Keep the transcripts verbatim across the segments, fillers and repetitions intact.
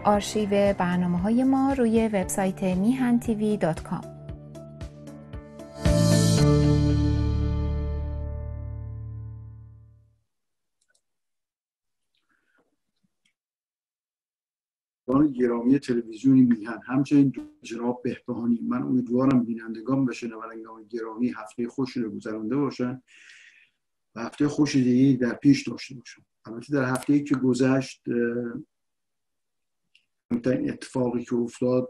آرشیو برنامه‌های ما روی وبسایت میهن تیوی دات کام. گرامی تلویزیونی میهن، همچنین جناب بهبهانی، من امیدوارم بینندگان و شنوندگان گرامی هفته خوشی رو گذرانده باشن و هفته خوش دیگه در پیش داشته باشن. البته در هفته‌ای که گذشت این اتفاقی که افتاد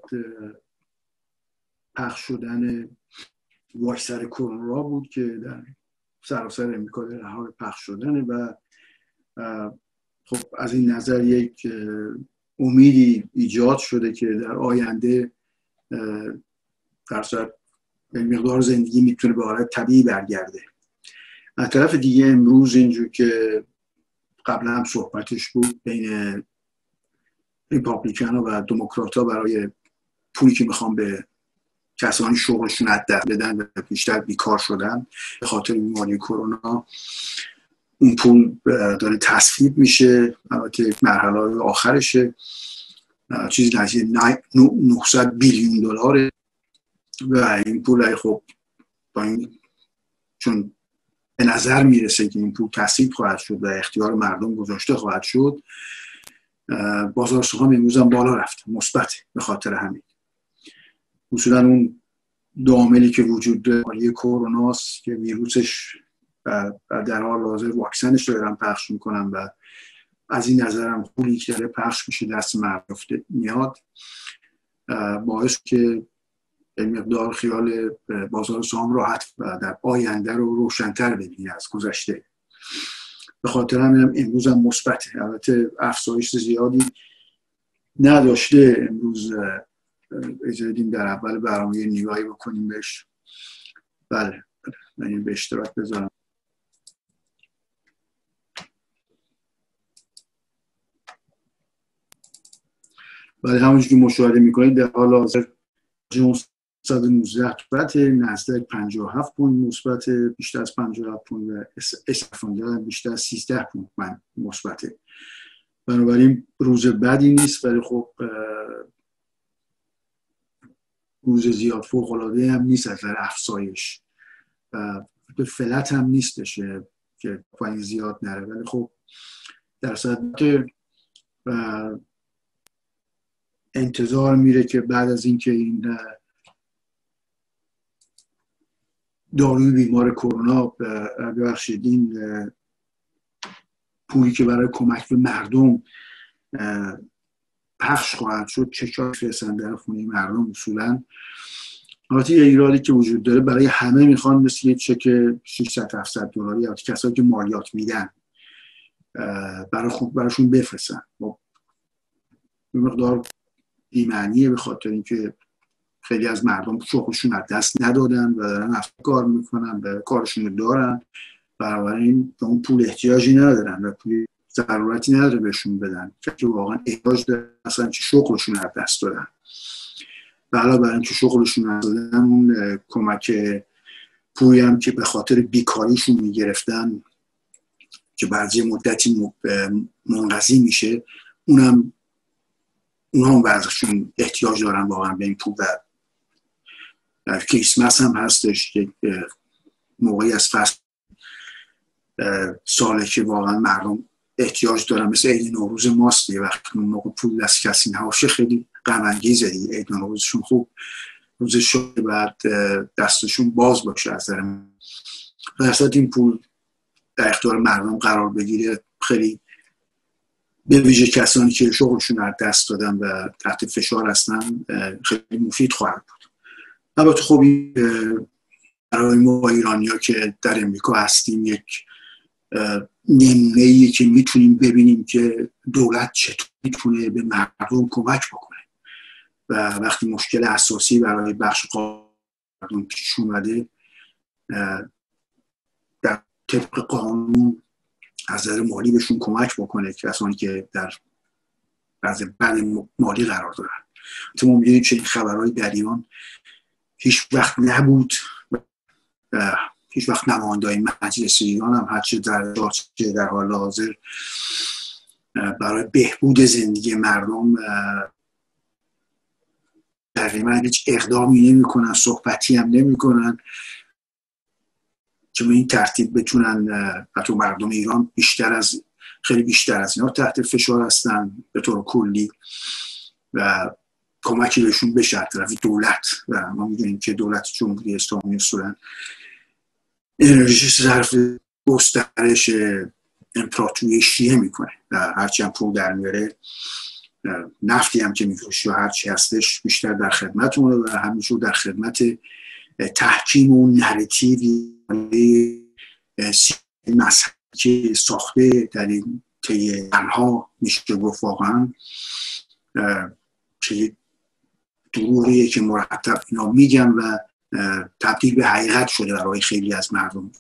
پخش شدن واکسن کرونا بود که در سراسر امریکا در حال پخش شدنه و خب از این نظر یک امیدی ایجاد شده که در آینده در صورت مقدار زندگی میتونه به حالت طبیعی برگرده. از طرف دیگه امروز اینجور که قبلا هم صحبتش بود بین ریپابلیکن و دموکرات ها برای پولی که میخوان به کسانی شغلشون از دست بدن و بیشتر بیکار شدن به خاطر بیماری کرونا، اون پول داره تصویب میشه. البته مرحله آخرشه، چیزی نزدیک نهصد بیلیون دلاره و این پول خب با این چون به نظر میرسه که این پول تصویب خواهد شد و اختیار مردم گذاشته خواهد شد، بازار سهام امروز هم بالا رفت، مثبت. به خاطر همین اصولا اون دو عاملی که وجود داره کروناست که ویروسش در حال حاضر واکسنش رو دارن پخش میکنن و از این نظرم پولی که داره پخش میشه دست مردم میاد، باعث که این مقدار خیال بازار سهام راحت و در آینده رو روشن‌تر ببینه از گذشته. به خاطر همینم امروز هم مثبته. البته افزایش زیادی نداشته امروز. اجازه بدیم در اول برنامه یه نگاهی بکنیم بهش. بله من این به اشتراک بذارم. بله همونجور که مشاهده میکنید در حال حاضر جونز صد و نوزده مثبت، نزدک پنجاه و هفت پوینت مثبت، بیشتر از پنجاه و هفت پوینت و اس اند پی بیشتر از سیزده پوینت مثبت. بنابراین روز بدی نیست، ولی خب روز زیاد فوق العاده هم نیست از نظر افزایش و به فلت هم نیستش که پایین زیاد نره، ولی خب در صورت انتظار میره که بعد از اینکه این داروی بیمار کرونا ببخشید این پولی که برای کمک به مردم پخش خواهد شد، چک‌ها فرستن در خونه مردم. اصولا البته یه ایرادی که وجود داره، برای همه میخوان مثل یه چک ششصد هفتصد دلاری یا کسایی که مالیات میدن برای خود براشون بفرستن. خب این مقدار بی‌معنیه به خاطر اینکه خیلی از مردم شغلشون از دست ندادن و دارن افت کار میکنن و کارشون دارن، بنابراین به اون پول احتیاجی ندارن و پول ضرورتی نداره بهشون بدن که واقعا احتیاج دارن، مثلا چه شغلشون از دست دادن. علاوه بر اینکه شغلشون از دادن، اون کمک پولی هم که به خاطر بیکاریشون میگرفتن که بعضی مدتی منقضی میشه، اونم اونها هم بعضشون احتیاج دارن واقعا به این پول. در کریسمس هم هستش که موقعی از فصل ساله که واقعا مردم احتیاج دارن، مثل عید نوروز ماست، یه وقت اون موقع پول دست کسی نباشه خیلی غم انگیزه. عید نوروزشون خوب روز شده بعد دستشون باز باشه از نظر من. درصد این پول در اختیار مردم قرار بگیره، خیلی به ویژه کسانی که شغلشون از دست دادن و تحت فشار هستن خیلی مفید خواهد بود. البته خب این برای ما ایرانی‌ها که در امریکا هستیم یک نمونه‌ایه که میتونیم ببینیم که دولت چطور میتونه به مردم کمک بکنه و وقتی مشکل اساسی برای بخش مردم پیش اومده در طبق قانون از نظر مالی بهشون کمک بکنه، کسانی که در وضع بد مالی قرار دارن. ما می‌بینیم چه این خبرهای در ایران هیچ وقت نبود، هیچ وقت نماینده‌های مجلس ایران هم هرچه در در حال حاضر برای بهبود زندگی مردم تقریبا هیچ اقدامی نمی کنن، صحبتی هم نمی کنن که به این ترتیب بتونن حتی مردم ایران بیشتر از خیلی بیشتر از اینا تحت فشار هستن به طور کلی و کمکی بهشون بشه از طرف دولت. و ما میدونیم که دولت جمهوری اسلامی اصولا انرژی صرف گسترش امپراتوری شیعه میکنه و هرچی هم پول در میاره، نفتی هم که میفروشه و هرچی هستش بیشتر در خدمتونه و همیشه در خدمت تحکیم و نراتیوی مذهبی که ساخته در این طی تنها میشه گفت واقعا که دروغیه که مرتب اینا میگن و تبدیل به حقیقت شده برای خیلی از مردم.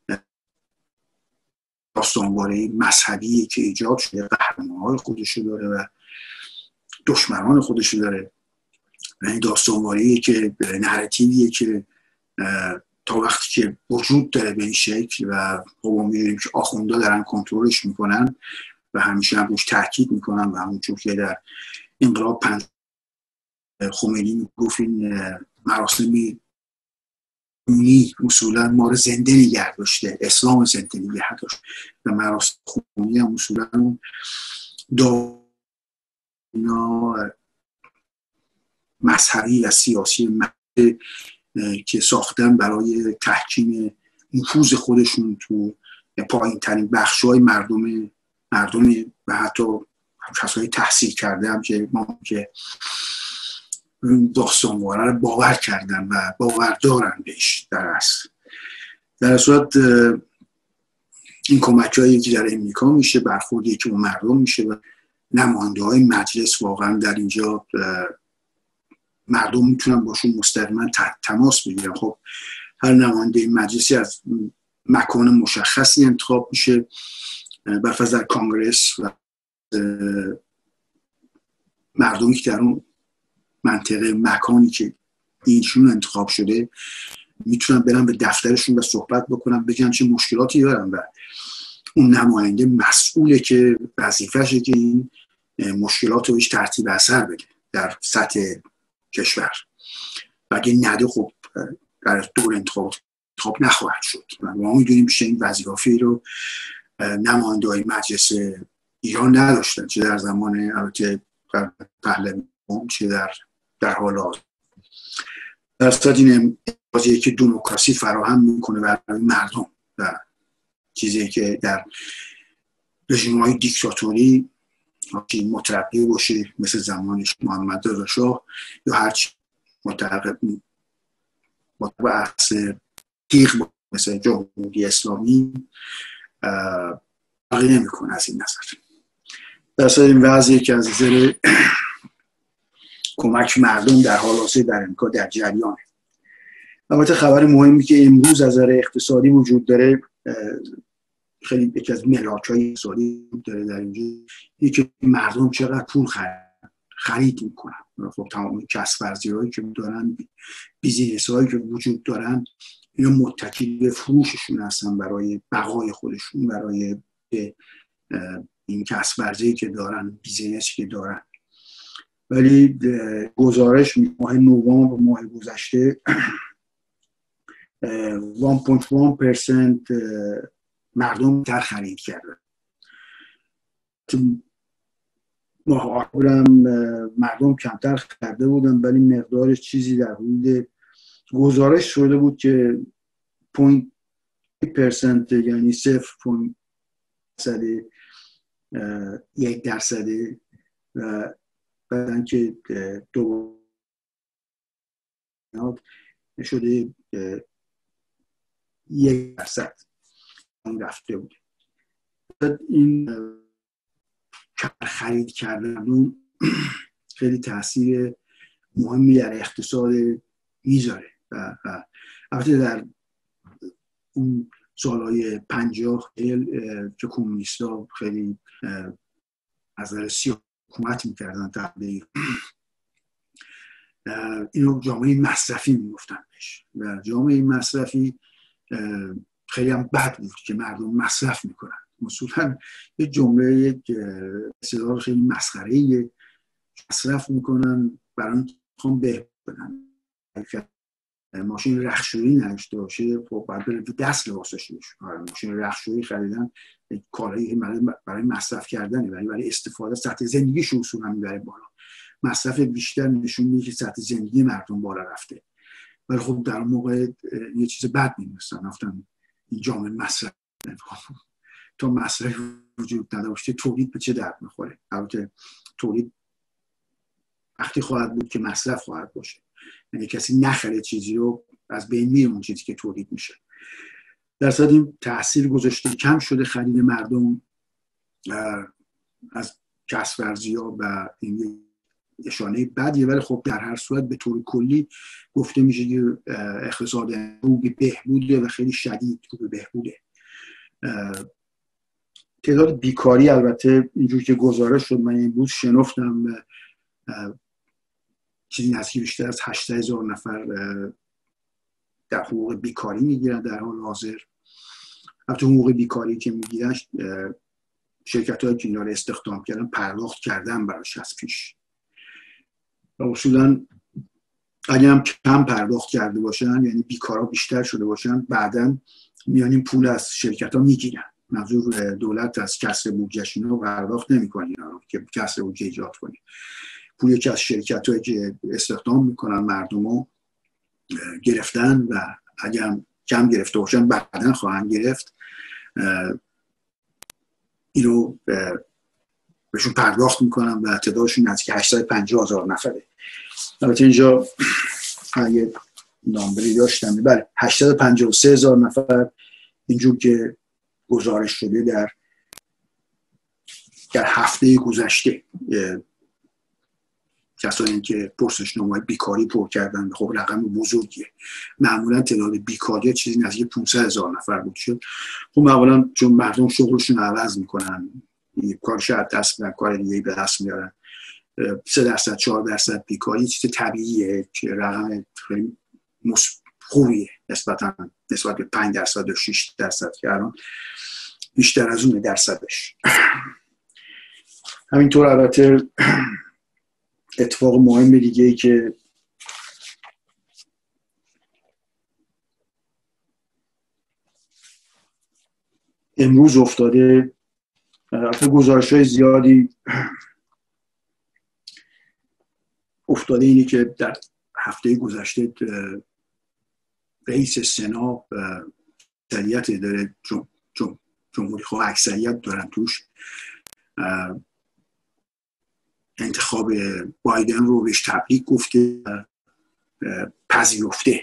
داستانواره مذهبی که ایجاد شده قهرمان‌های خودشو داره و دشمنان خودشو داره و این داستانواره که نراتیویه که تا وقتی که وجود داره به این شکل و ما می‌بینیم که آخوندا دارن کنترلش میکنن و همیشه هم روش تاکید میکنن و همونجور که در انقلاب پنج خمینی میگفت این مراسم دینی اصولا ما رو زنده نگه داشته، اسلام زنده نگه داشت و مراسم خمینی هم اصولا دا اینا مذهبی و سیاسی که ساختن برای تحکیم نفوذ خودشون تو پایین ترین بخش های مردم مردم و حتی کسایی تحصیل کرده هم که ما که داستانواره رو باور کردن و باور دارن بهش در اصل. در صورت این کمک هایی که در امریکا میشه، برخوردی که اون مردم میشه و نماینده های مجلس واقعا در اینجا مردم میتونن باشون مستقیما تماس بگیرن. خب هر نماینده مجلسی از مکان مشخصی انتخاب میشه، برفرض در کانگرس و مردمی که در اون منطقه مکانی که اینشون انتخاب شده میتونن برن به دفترشون و صحبت بکنن، بگن چه مشکلاتی دارن و اون نماینده مسئوله که وظیفه‌شه که این مشکلات رو بهش ترتیب اثر بده در سطح کشور و اگه نده خب در دور انتخاب انتخاب نخواهد شد و ما میدونیم که این وظیفه رو نماینده‌های مجلس ایران نداشتن، چه در زمان البته پهلوی چه در در حال حاضر. در صورت این بازیه که دموکراسی فراهم میکنه برای مردم و چیزی که در رژیم‌های دیکتاتوری مترقی باشه مثل زمانش محمد رضا شاه یا هر چی متعاقب متعاقب اصل تیغ مثل جمهوری اسلامی باقی نمیکنه از این نظر. در صورت این وضعی که از نظر کمک مردم در حال حاضر در امریکا در جریانه. البته خبر مهمی که امروز از نظر اقتصادی وجود داره، خیلی یکی از ملاک‌های اقتصادی داره در اینجا، یکی مردم چقدر پول خرید میکنن. خب تمام کسب ورزی‌هایی که دارن، بیزینس‌هایی که وجود دارن، اینا متکی به فروششون هستن برای بقای خودشون، برای این کسب ورزی که دارن، بیزینسی که دارن. ولی گزارش ماه نوامبر ماه گذشته یک و یک درصد مردم تر خرید کردن. ماه آخرم مردم کمتر خریده بودن ولی مقدارش چیزی در حدود گزارش شده بود که پوینت درصد یعنی صفر پوینت یک درصده و بعدن که دو شده یک درصد رفته بود. این خرید کردن خیلی تاثیر مهمی در اقتصاد میذاره و البته در اون سالهای پنجاه که کمونیست‌ها خیلی از نظر سیاسی حکومت میکردن تقریبا اینو جامعه مصرفی میگفتن بهش و جامعه مصرفی خیلی هم بد بود که مردم مصرف میکنن اصولا یه جمله یک اصطلاح خیلی مسخره‌ای مصرف میکنن برای میخوام بهبود بدن. ماشین رختشویی نداشته باشه خب باید بره دست لباسش بشه. ماشین رختشویی خریدن کارهایی برای مصرف کردنه، ولی برای استفاده سطح زندگیش اصولا میبره بالا. مصرف بیشتر نشون میده که سطح زندگی مردم بالا رفته، ولی خب در موقع یه چیز بد می‌دونستن. گفتن این جامعه مصرف تا مصرف وجود نداشته تولید به چه درد میخوره؟ البته تولید وقتی خواهد بود که مصرف خواهد باشه، یعنی کسی نخره چیزی رو از بین میره اون چیزی که تولید میشه. در صورت این تاثیر گذاشته کم شده خرید مردم از کسب ورزی‌ها و این نشانه بدیه، ولی خب در هر صورت به طور کلی گفته میشه که اقتصاد رو به بهبوده و خیلی شدید رو به بهبوده. تعداد بیکاری البته اینجور که گزارش شد من امروز شنفتم چیزی نزدیک بیشتر از هشتصد هزار نفر در حقوق بیکاری میگیرن در حال حاضر. البته حقوق بیکاری که میگیرن شرکت‌هایی که اینا رو استخدام کردن پرداخت کردن براش از پیش و اصولا اگه هم کم پرداخت کرده باشن، یعنی بیکارا بیشتر شده باشن، بعداً میان این پول از شرکت‌ها میگیرن. منظور دولت از کسر بودجه‌ش اینا پرداخت نمی‌کنه، اینا که کسر بودجه ایجاد کنه. پولی که از شرکت‌هایی که استخدام میکنن مردمو گرفتن و اگه هم کم گرفته باشن بعداً خواهند گرفت، اینو بهشون پرداخت میکنن و تعدادشون نزدیک هشتصد و پنجاه هزار نفره. البته اینجا یه نامبری داشتم، بله هشتصد و پنجاه و سه هزار نفر اینجور که گزارش شده در در هفته گذشته کسانی که پرسشنامه‌های بیکاری پر کردن. خب رقم بزرگیه. معمولا تعداد بیکاری چیزی نزدیک پانصد هزار نفر بود شد. خب معمولا چون مردم شغلشون عوض میکنن، کار شاید دست بدن کار دیگه به دست میارن، سه درصد چهار درصد بیکاری چیز طبیعیه که رقم خیلی خوبیه نسبتا نسبت به پنج درصد و شش درصد که الان بیشتر از اون درصدش. همینطور البته اتفاق مهم دیگه ای که امروز افتاده، البته گزارش‌های زیادی افتاده، اینه که در هفته گذشته رئیس سنا اکثریت داره، جمهوری خواه اکثریت دارن توش، انتخاب بایدن رو بهش تبریک گفته، پذیرفته،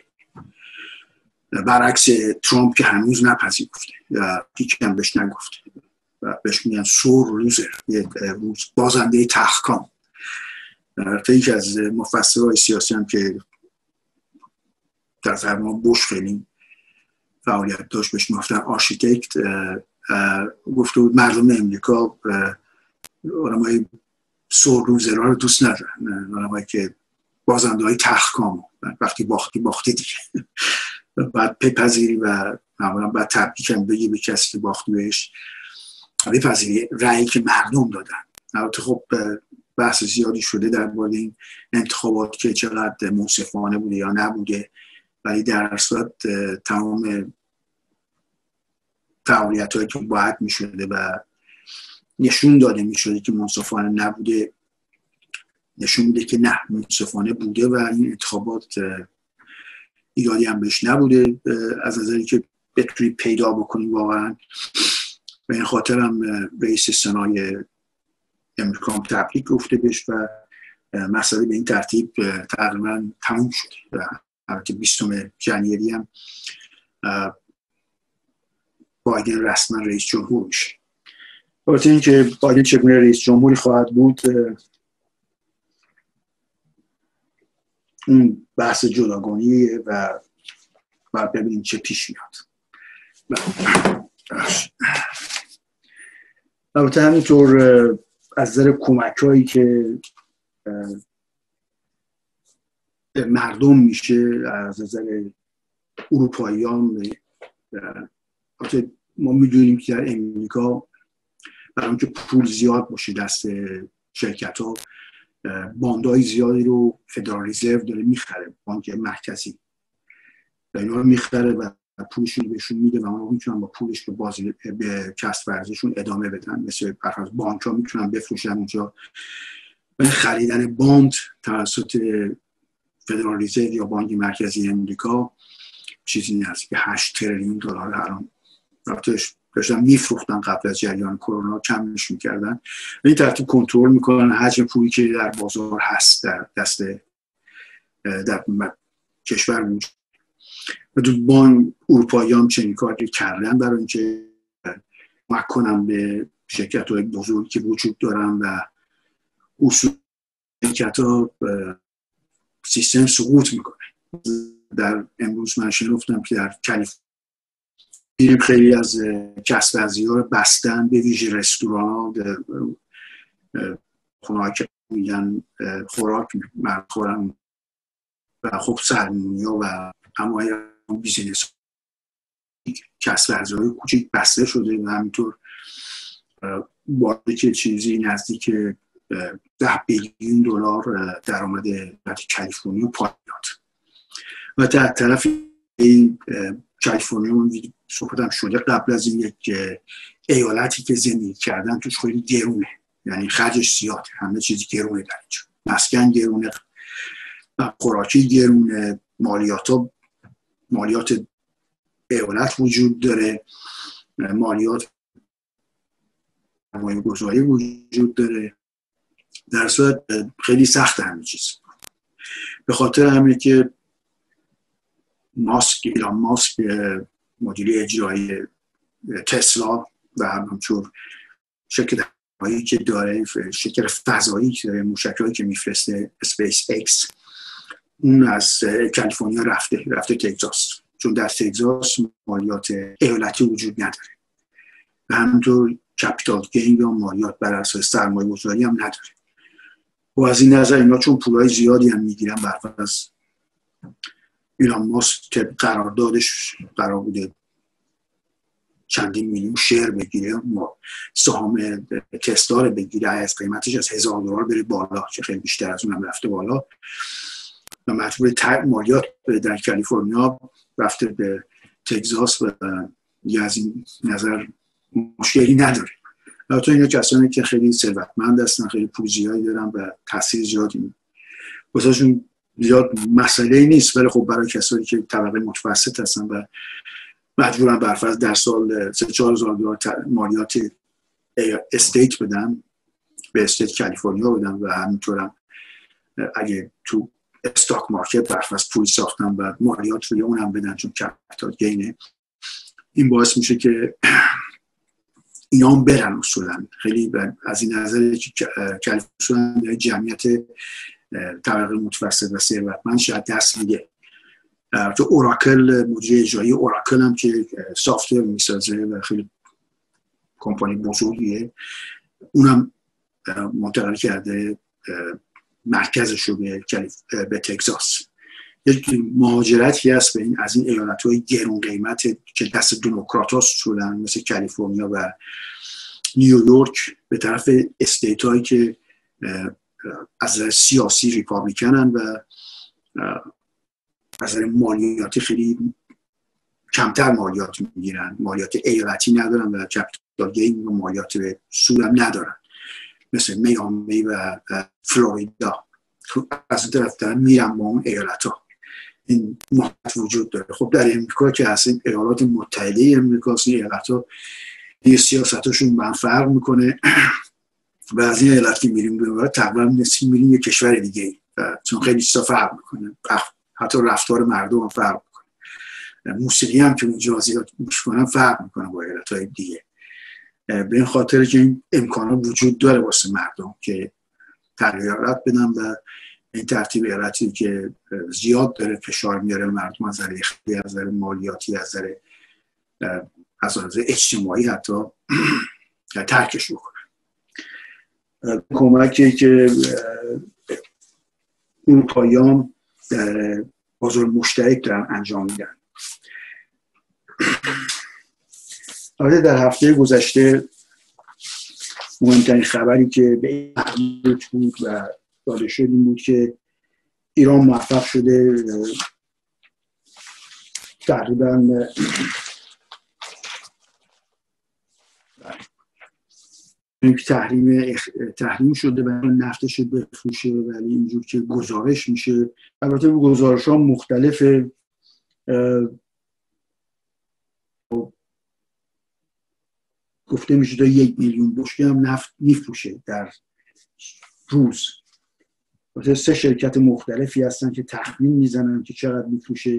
برعکس ترامپ که هنوز نپذیرفته و هیچ کم بهش نگفته و بهش میگن سور لوزر، یک بازنده تحکام. تا یکی از مفسرهای سیاسی هم که در زمان بوش خیلی فعالیت داشت بهش میگفتن آرشیتکت، گفته بود مردم امریکا آدمای سور لوزرها رو دوست ندارن، آدمایی که بازنده های تحکام، وقتی باختی باختی دیگه بعد بپذیری و معمولا بعد تبریک هم بگی به کسی که باختی بهش، بپذیری رأیی که مردم دادن. البته خب بحث زیادی شده در مورد این انتخابات که چقدر منصفانه بوده یا نبوده، ولی در صورت تمام فعالیت‌هایی که باید می‌شده و نشون داده می‌شده که منصفانه نبوده، نشون میده که نه منصفانه بوده و این انتخابات ایرادی هم بهش نبوده از نظری که بتونی پیدا بکنی واقعا. به این خاطر هم رئیس سنای امریکا هم تبریک گفته بهش و مسئله به این ترتیب تقریبا تموم شده و البته بیستم ژانویه هم بایدن رسما رئیس جمهور میشه. البته این که بایدن چگونه رئیس جمهوری خواهد بود اون بحث جداگانیه و باید ببینیم چه پیش میاد. البته همینطور از نظر کمک‌هایی که مردم میشه از نظر اروپاییان، البته ما میدونیم که در امریکا برای اینکه پول زیاد باشه دست شرکت ها، باندهای زیادی رو فدرال رزرو داره میخره، بانک مرکزی و اینا رو میخره و پولشون بهشون میده و اونا میتونن با پولش به بازی به کسب ورزششون ادامه بدن. مثل برخلاف بانک ها میتونن بفروشن اونجا. خریدن باند توسط فدرال رزرو یا بانک مرکزی امریکا چیزی نزدیک هشت تریلیون دلار الان رفتش داشتن میفروختن قبل از جریان کرونا، کمش میکردن. این ترتیب کنترل میکنن حجم پولی که در بازار هست در دست در کشور وجود. و دو بانک اروپایی هم چنین کاری کردن برای اینکه کمک کنن به شرکت‌های بزرگی که وجود دارن و اصول شرکت‌ها سیستم سقوط میکنه. در امروز من شنفتم که در کالیفرنیا خیلی از کسب ورزی‌ها رو بستن، به ویژه رستوران‌ها، خونه‌هایی که میگن خوراک میخورن و خب سرمونی‌ها و همه بیزینس کسب ورزی‌های کوچیک بسته شده و همینطور وارد که چیزی نزدیک ده بیلیون دلار درآمد در کالیفرنیا پایین و در طرف این کالیفرنیا من صحبتم شده قبل از این یک ایالتی که زندگی کردن توش خیلی گرونه، یعنی خرجش زیاده، همه چیزی گرونه در اینجا، مسکن گرونه، خوراکی گرونه، مالیات ها مالیات ایالت وجود داره، مالیات سرمایه گذاری وجود داره، در صورت خیلی سخت همه چیز. به خاطر همینه که ماسک ایلان ماسک مدیر اجرایی تسلا و همچنین شرکت هایی که داره، شرکت فضایی که داره، موشک‌هایی که میفرسته اسپیس ایکس، اون از کالیفرنیا رفته رفته تگزاس، چون در تگزاس مالیات ایالتی وجود نداره و همینطور کپیتال گین یا مالیات بر اساس سرمایه گذاری هم نداره. و از این نظر اینا چون پولای زیادی هم میگیرن برفرض از ایلان ماسک که قراردادش قرار بوده چندین میلیون شیر بگیره، ما سهام تسلا رو بگیره از قیمتش از هزار دلار بره بالا، که خیلی بیشتر از اونم رفته بالا و مجبور مالیات در کالیفرنیا رفته به تگزاس و دیگه از این نظر مشکلی نداره. البته اینا کسانی که خیلی ثروتمند هستن، خیلی پول زیادی دارن و تاثیر زیادی واسهشون زیاد مسئله نیست، ولی خب برای کسانی که طبقه متوسط هستن و مجبورن برفرض در سال سه چهار هزار دلار مالیات استیت بدن، به استیت کالیفرنیا بدن و همینطورم اگه تو استاک مارکت برفرض پول ساختن و مالیات روی اونم بدن چون کپیتال گینه، این باعث میشه که اینا هم برن اصولا. خیلی از این نظر که کالیفرنیا جمعیت طبقه متوسط و ثروتمند شاید دست میده. تو اوراکل، مدیر اجرایی اوراکل هم که سافتور میسازه و خیلی کمپانی بزرگیه، اونم منتقل کرده مرکزش رو به, به تگزاس. یک مهاجرتی هست به این از این ایالت‌های گرون قیمت که دست دموکرات‌ها شدن مثل کالیفرنیا و نیویورک به طرف استیت‌هایی که از نظر سیاسی ریپابلیکنن و از نظر مالیاتی خیلی کمتر مالیات میگیرن، مالیات ایالتی ندارن و کپیتال گین و مالیات به سود هم ندارن مثل میامی و فلوریدا. از این طرف دارن میرن با اون ایالت‌ها. این محبت وجود داره. خب در امریکا که هستیم، ایالات متحده امریکا هستیم، ایالت‌ها یه سیاستاشون من فرق میکنه و از این ایالت که میریم به تقریبا نسبی میریم یه کشور دیگه، چون خیلی چیزا فرق میکنه، حتی رفتار مردم هم فرق میکنه، موسیقی هم که اونجا زیاد گوش کنن فرق میکنه با ایالت‌های دیگه. به این خاطر که این امکانات وجود داره واسه مردم که تغییرات بدن و این ترتیب ایالتی که زیاد داره فشار میاره مردم از نظر اقتصادی، از نظر مالیاتی، از نظر از نظر اجتماعی حتی ترکش بکنه. کمکی که اروپاییان در بازار مشترک دارن انجام میدن. البته در هفته گذشته مهمترین خبری که به این مربوط بود و داده شد این بود که ایران موفق شده تقریبا تحریم تحریم شده و نفتش بفروشه، ولی اینجور که گزارش میشه، البته گزارش ها مختلفه، گفته میشه تا یک میلیون بشکه هم نفت میفروشه در روز. البته سه شرکت مختلفی هستن که تخمین میزنن که چقدر میفروشه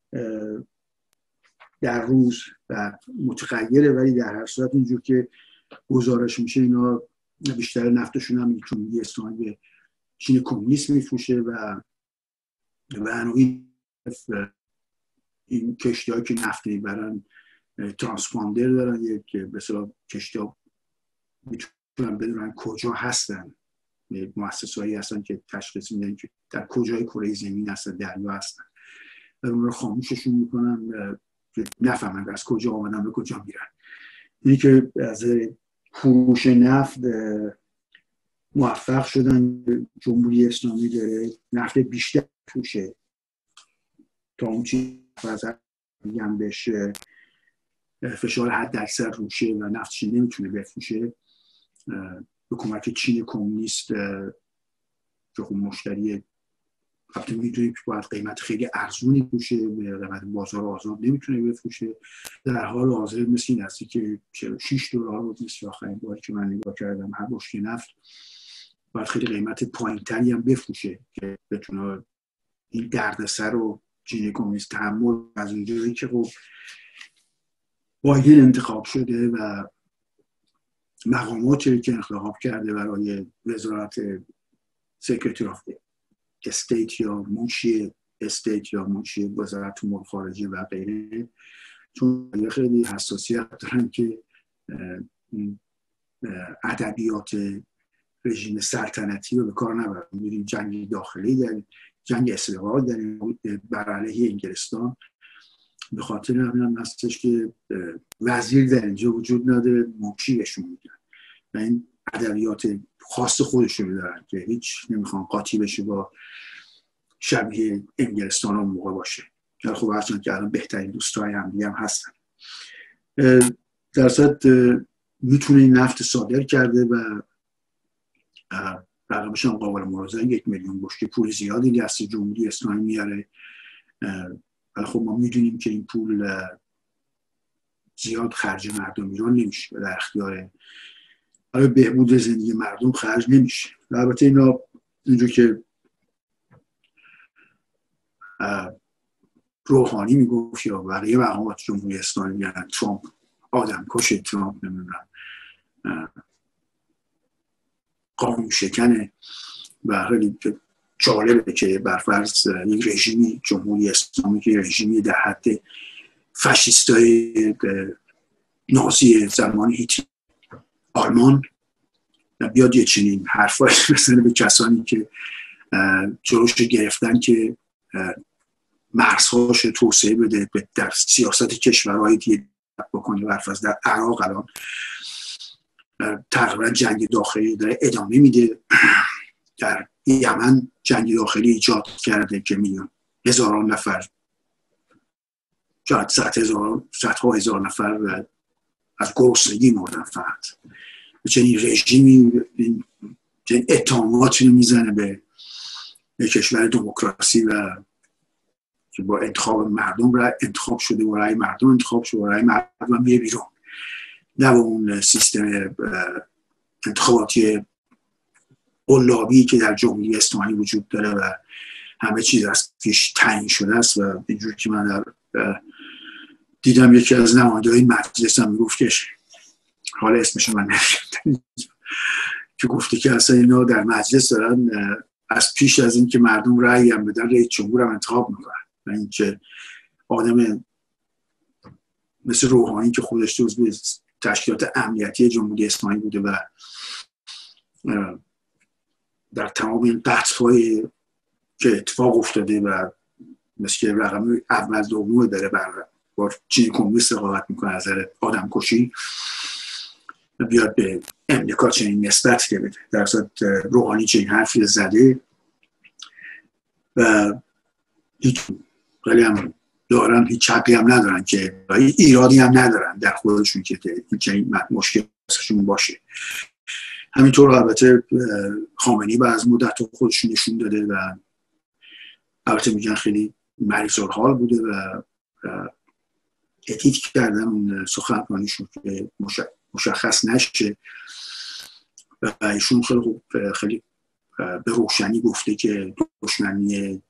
در روز و متغیره، ولی در هر صورت اینجور که گزارش میشه اینا بیشتر نفتشون هم جمهوری اسلامی به چین کمونیست میفروشه و و این این کشتی‌هایی که نفت میبرن ترانسپاندر دارن، یک به اصطلاح کشتی‌ها میتونن بدونن کجا هستن، مؤسسه‌ای هستن که تشخیص میدن که در کجای کره زمین هستن، دریا هستن، و اون رو خاموششون میکنن که نفهمن از کجا آمدن به کجا میرن. اینی که از فروش نفت موفق شدن، جمهوری اسلامی داره نفت بیشتر فروشه تا اون چیزی که میگم بهش فشار حد اکثر روشه و نفتش نمیتونه بفروشه. به کمک چین کمونیست که خب مشتری البته میدونیم که باید قیمت خیلی ارزونی بفروشه، به قیمت بازار آزاد نمیتونه بفروشه. در حال حاضر مثل این هستی که شش دلار بود مثل آخرین باری که من نگاه کردم هر بشکه نفت، باید خیلی قیمت پایینتری هم بفروشه که بتونه این دردسر رو چین کمونیست تحمل. از اونجایی که خب بایدن انتخاب شده و مقاماتی که انتخاب کرده برای وزارت سکرتری آف استیت یا منشی استیت یا منشی وزارت امور خارجه و غیره، چون خیلی حساسیت دارن که ادبیات رژیم سلطنتی رو به کار نبرن. می‌بینیم جنگ داخلی در جنگ استقلال در بر علیه انگلستان به خاطر همین هستش که وزیر در اینجا وجود نداره، منشی بهشون میگن و این ادبیات خاص خودشون دارن که هیچ نمیخوان قاطی بشه با شبیه انگلستان اون موقع باشه. در خب هرچند که الان بهترین دوستای هم دیگه هم هستن. در صورت میتونه این نفت صادر کرده و رقمش هم قابل ملاحظه، یک میلیون بشکه پول زیادی دست جمهوری اسلامی میاره، ولی خب ما میدونیم که این پول زیاد خرج مردم ایران نمیشه و در اختیار برای بهبود زندگی مردم خرج نمیشه. البته اینا اینجور که روحانی میگفت یا بقیه مقامات جمهوری اسلامی میگن ترامپ آدم کش، ترامپ نمیدونم قانون شکنه و خیلی جالبه که برفرض یک رژیمی جمهوری اسلامی که رژیمی در حد فاشیستای نازی زمان هیتلر آلمان بیاد یه چنین حرفایی بزنه به کسانی که جلوش گرفتن که مرزهاش توسعه بده در سیاست کشورهای دیگه بکنه. برفرض در عراق الان تقریبا جنگ داخلی داره ادامه میده، در یمن جنگ داخلی ایجاد کرده که میلیون هزاران نفر شاید صد هزار صدها هزار نفر از گرسنگی مردن فقط. چنین رژیمی چنین اتهاماتی رو میزنه به کشور دموکراسی و که با انتخاب مردم را انتخاب شده و رای مردم انتخاب شده و رای مردم میره بیرون، نه با اون سیستم انتخاباتی قلابی که در جمهوری اسلامی وجود داره و همه چیز از پیش تعیین شده است. و اینجور که من در دیدم یکی از نماینده‌های مجلس هم میگفت که حالا اسمش من نمی‌دونم که گفته که اصلا اینا در مجلس دارن از پیش از این که مردم رأی هم بدن رئیس جمهور هم انتخاب میکنن و این که آدم مثل روحانی که خودش جزو تشکیلات امنیتی جمهوری اسلامی بوده و در تمام این قتل‌های که اتفاق افتاده و مثل که رقم اول دوم داره بر با چین کمونیست رقابت میکنه از نظر آدم کشی، بیاد به امریکا چنین نسبتی بده، در صورت روحانی چنین حرفی زده و هیچ خیلی هم دارن، هیچ حقی هم ندارن که ایرادی هم ندارن در خودشون که چنین مشکل ازشون باشه. همینطور البته خامنه‌ای بعد از مدت خودشون نشون داده و البته میگن خیلی مریض الحال بوده و ادیت کردن اون سخنرانیشون که مشخص نشه و ایشون خیلی خیلی به روشنی گفته که دشمنی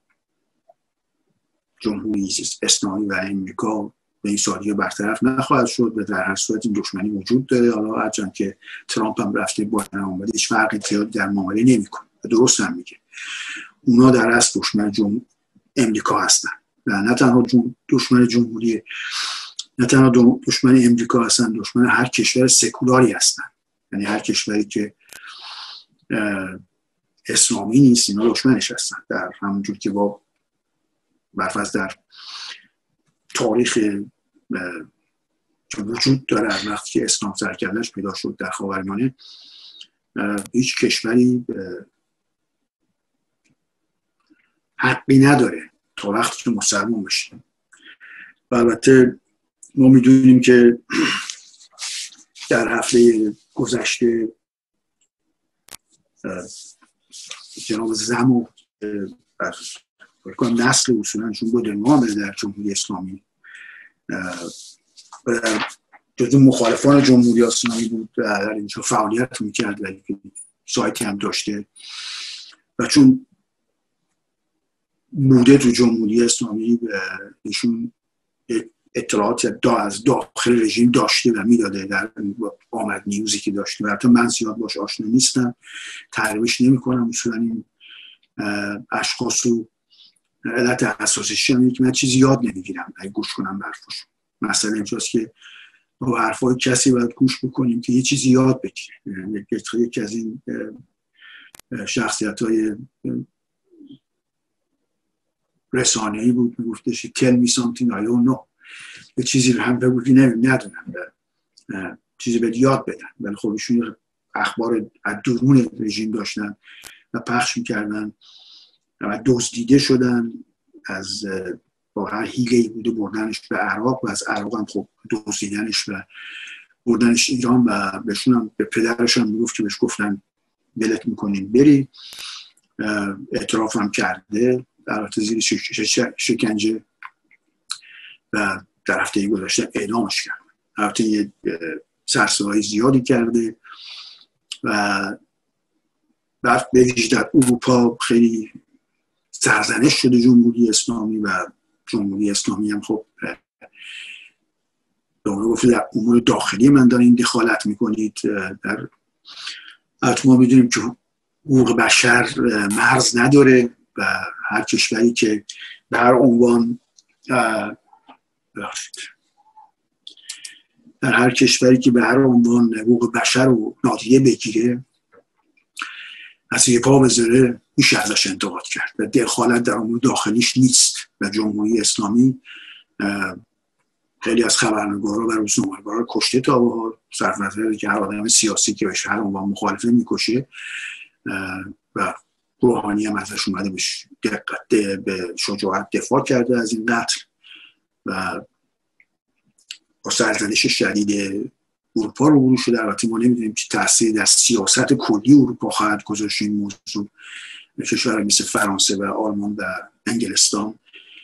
جمهوری اسلامی و امریکا به این سادگی برطرف نخواهد شد و در هر صورت این دشمنی وجود داره. حالا هرچند که ترامپ هم رفته بالا اومده هیچ فرقی زیادی در معامله نمیکنه و درست هم میگه. اونا در اصل دشمن جمهوری امریکا هستن و نه تنها دشمن جمهوری، نه تنها دشمن امریکا هستن، دشمن هر کشور سکولاری هستن. یعنی هر کشوری که اسلامی نیست اینا دشمنش هستن. در همونجور که با برفرض در تاریخ که وجود داره از وقتی که اسلام سرکردش پیدا شد در خاورمیانه، هیچ کشوری حقی نداره تا وقتی که مسلمان بشه. و البته ما میدونیم که در هفته گذشته جناب زمو بکنم نسل اصولانشون بود امام در جمهوری اسلامی و جزو مخالفان جمهوری اسلامی بود و در اینجا فعالیت میکرد و سایتی هم داشته و چون بوده تو جمهوری اسلامی ایشون اطلاعات دا از داخل رژیم داشته و میداده در آمد نیوزی که داشته و حتی من زیاد باش آشنا نیستم، تعریفش نمی کنم اصولا این اشخاص رو. علت اساسیش اینه که من چیزی یاد نمیگیرم اگه گوش کنم حرفش. مثلا اینجاست که با حرفای کسی باید گوش بکنیم که یه چیزی یاد بگیره. یکی از این شخصیت‌های رسانه‌ای بود میگفتش tell me something I don't know، یه چیزی رو هم بگو که ندونم، چیزی بهت یاد بدن. ولی خب ایشون اخبار از درون رژیم داشتن و پخش میکردن و دزدیده شدن از با هر حیله‌ای بوده بردنش به عراق و از عراق هم خب دزدیدنش و بردنش ایران و بهشون هم به پدرش هم میگفت که بهش گفتن ولت میکنیم بری. اعتراف هم کرده البته زیر شکنجه و در هفته گذشته اعدامش کرد. البته یه سرصدای زیادی کرده و بعد به ویژه در اروپا خیلی سرزنش شده جمهوری اسلامی و جمهوری اسلامی هم خب به اون گفت در امور داخلی من دارین دخالت میکنید. در البته ما میدونیم که حقوق بشر مرز نداره و هر کشوری که به هر عنوان در هر کشوری که به هر عنوان حقوق بشر رو نادیده بگیره از یه پا بذاره میشه ازش انتقاد کرد و دخالت در امور داخلیش نیست. و جمهوری اسلامی خیلی از خبرنگارا و روزنامه‌نگارا کشته تا به حال، صرف نظر که هر آدم سیاسی که بشه هر عنوان مخالفه میکشه و روحانی هم ازش اومده به دقت به شجاعت دفاع کرده از این قتل و با سرزنش شدید اروپا روبرو شده. البته ما نمیدونیم چه تأثیری در سیاست کلی اروپا خواهد گذاشت این موضوع. کشورهای مثل فرانسه و آلمان و انگلستان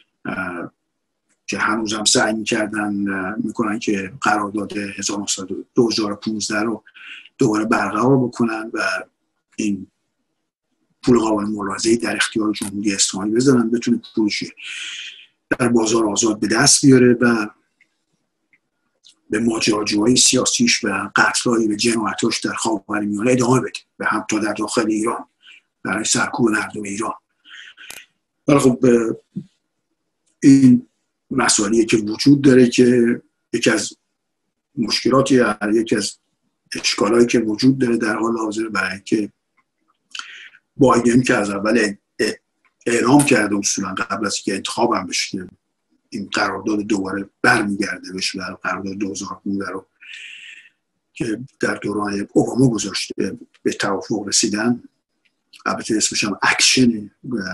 که هنوز هم سعی میکردن میکنن که قرارداد دو هزار و پانزده رو دوباره برقرار بکنن و این پول قابل ملاحظه‌ای در اختیار جمهوری اسلامی بذارن بتونه پولش در بازار آزاد به دست بیاره و به ماجراجوهای سیاسیش و قتل‌های به جنایتاش در خاورمیانه ادامه بده و هم تا در داخل ایران برای سرکوب مردم ایران. ولی خب این مسائلیه که وجود داره که یکی از مشکلاتی یکی از اشکالایی که وجود داره در حال حاضر برای که بایدن که از اول اعلام کرده اصولا قبل از که انتخاب هم بشه این قرارداد دوباره برمیگرده بشه و قرارداد دو هزار و پانزده رو که در دوران اوباما گذاشته به توافق رسیدن، البته اسمش هم اکشن،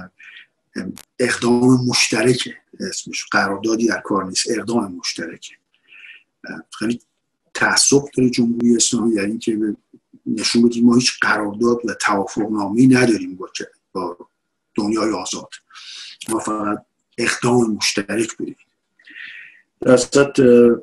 اقدام مشترک، اسمش قراردادی در کار نیست، اقدام مشترک. خیلی تعصب داره جمهوری اسلامی در این که نشون بدیم ما هیچ قرارداد و توافقنامه‌ای نداریم با دنیای آزاد، ما فقط اقدام مشترک بودیم. در اصل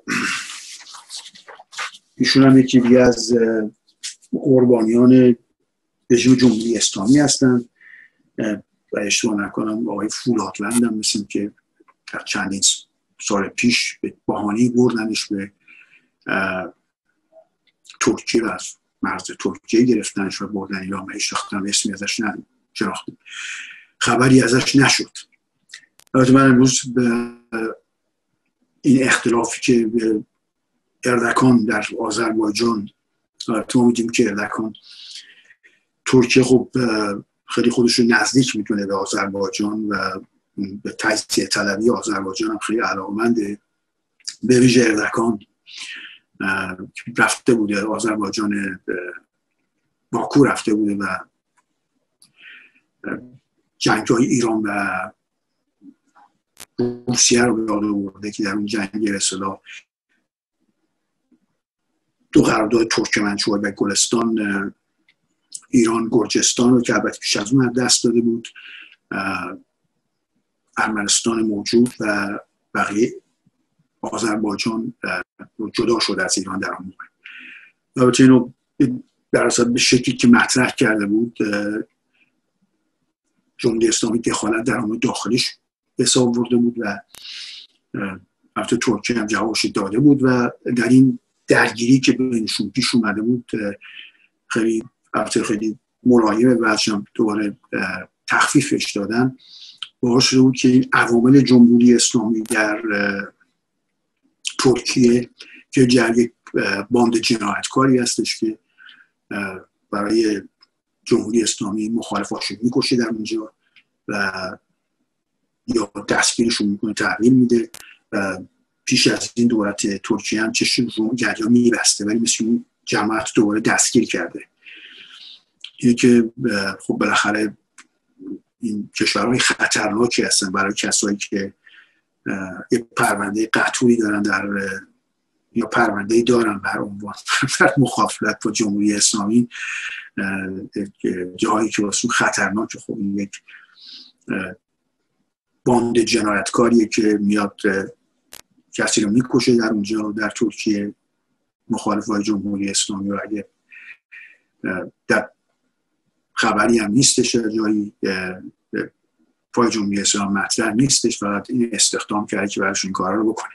ایشون هم یکی دیگه از قربانیان رژیم جمهوری اسلامی هستن و اشتباه نکنم آقای فولادلند هم مثل که در چندین سال پیش به بهانه‌ای بردنش به ترکیه و از مرز ترکیه گرفتنش و بردن ایران و هیچ اسمی ازش نشناختیم، خبری ازش نشد. البته من امروز به این اختلافی که اردکان در آذربایجان، تو میدیم که اردکان ترکیه خب خیلی خودش رو نزدیک میتونه به آذربایجان و به تجزیه طلبی آذربایجان هم خیلی علاقمنده. به ویژه اردکان رفته بوده آذربایجان، باکو رفته بوده و جنگ‌های ایران و روسیه رو به یاد آورده که در اون جنگ به اصطلاح دو قرارداد ترکمنچای و گلستان ایران گرجستان رو که البته پیش از اون دست داده بود، ارمنستان موجود و بقیه آذربایجان جدا شده از ایران در اون موقع. البته اینو در اصل به شکلی که مطرح کرده بود جمهوری اسلامی دخالت در امور داخلیش حساب برده بود و البته ترکیه هم جوابش داده بود و در این درگیری که بینشون پیش اومده بود خیلی البته خیلی ملایمه و هم دوباره تخفیفش دادن، باعث شده بود که این عوامل جمهوری اسلامی در ترکیه که جنگ باند جنایتکاری هستش که برای جمهوری اسلامی مخالفاشو میکشه در اونجا و یا دستگیرشون میکنه، تحویل میده و پیش از این دولت ترکیه هم چشم رو جریان میبسته ولی مثل اون جماعت دوباره دستگیر کرده. اینه که خب بالاخره این کشورهای خطرناکی هستن برای کسایی که یه پرونده قتولی دارن در یا پرونده دارن بر عنوان در مخالفت با جمهوری اسلامی، جایی که واسه خطرناک. خب این یک باند جنایتکاریه که میاد کسی رو میکشه در اونجا در ترکیه مخالفای جمهوری اسلامی و اگه در خبری هم نیستش جایی پای جمهوری اسلامی مطرح نیستش، فقط این استخدام کرده که برایش این کارا رو بکنه.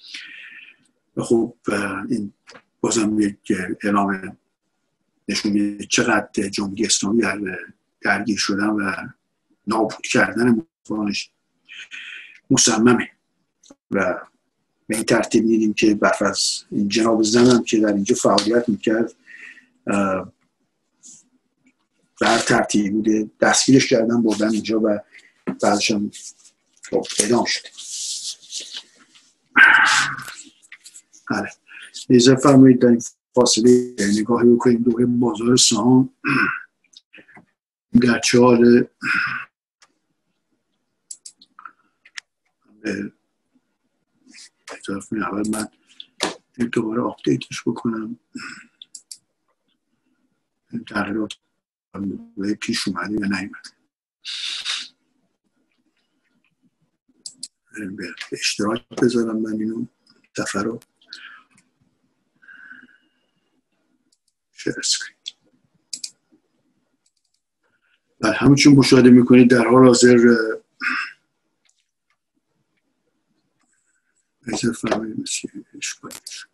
خب این بازم یک اعلام نشون میده چقدر جمهوری اسلامی در درگیر شدن و نابود کردن مفاهمش مصممه و به این ترتیب دیدیم که برف از این جناب زنم که در اینجا فعالیت میکرد بر ترتیبی بوده دستگیرش کردن بردن اینجا و بعدش هم اعدام شده. بله اجازه فرمایید در این فاصله نگاهی بکنیم دوره بازار سهام در چهار اطلاف می اول من دوباره آپدیتش بکنم تغییرات پیش اومده یا نیومده. به اشتراک بذارم من اینو سفر رو شیر اسکرین. بله همچون مشاهده میکنید در حال حاضر ایزه فرمایی مثل اشکالی شد.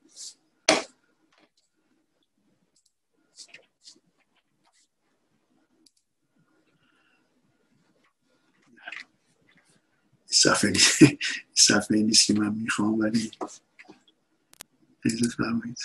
صفحه نیست صفحه نیست که من میخوام ولی ایزه فرمایید.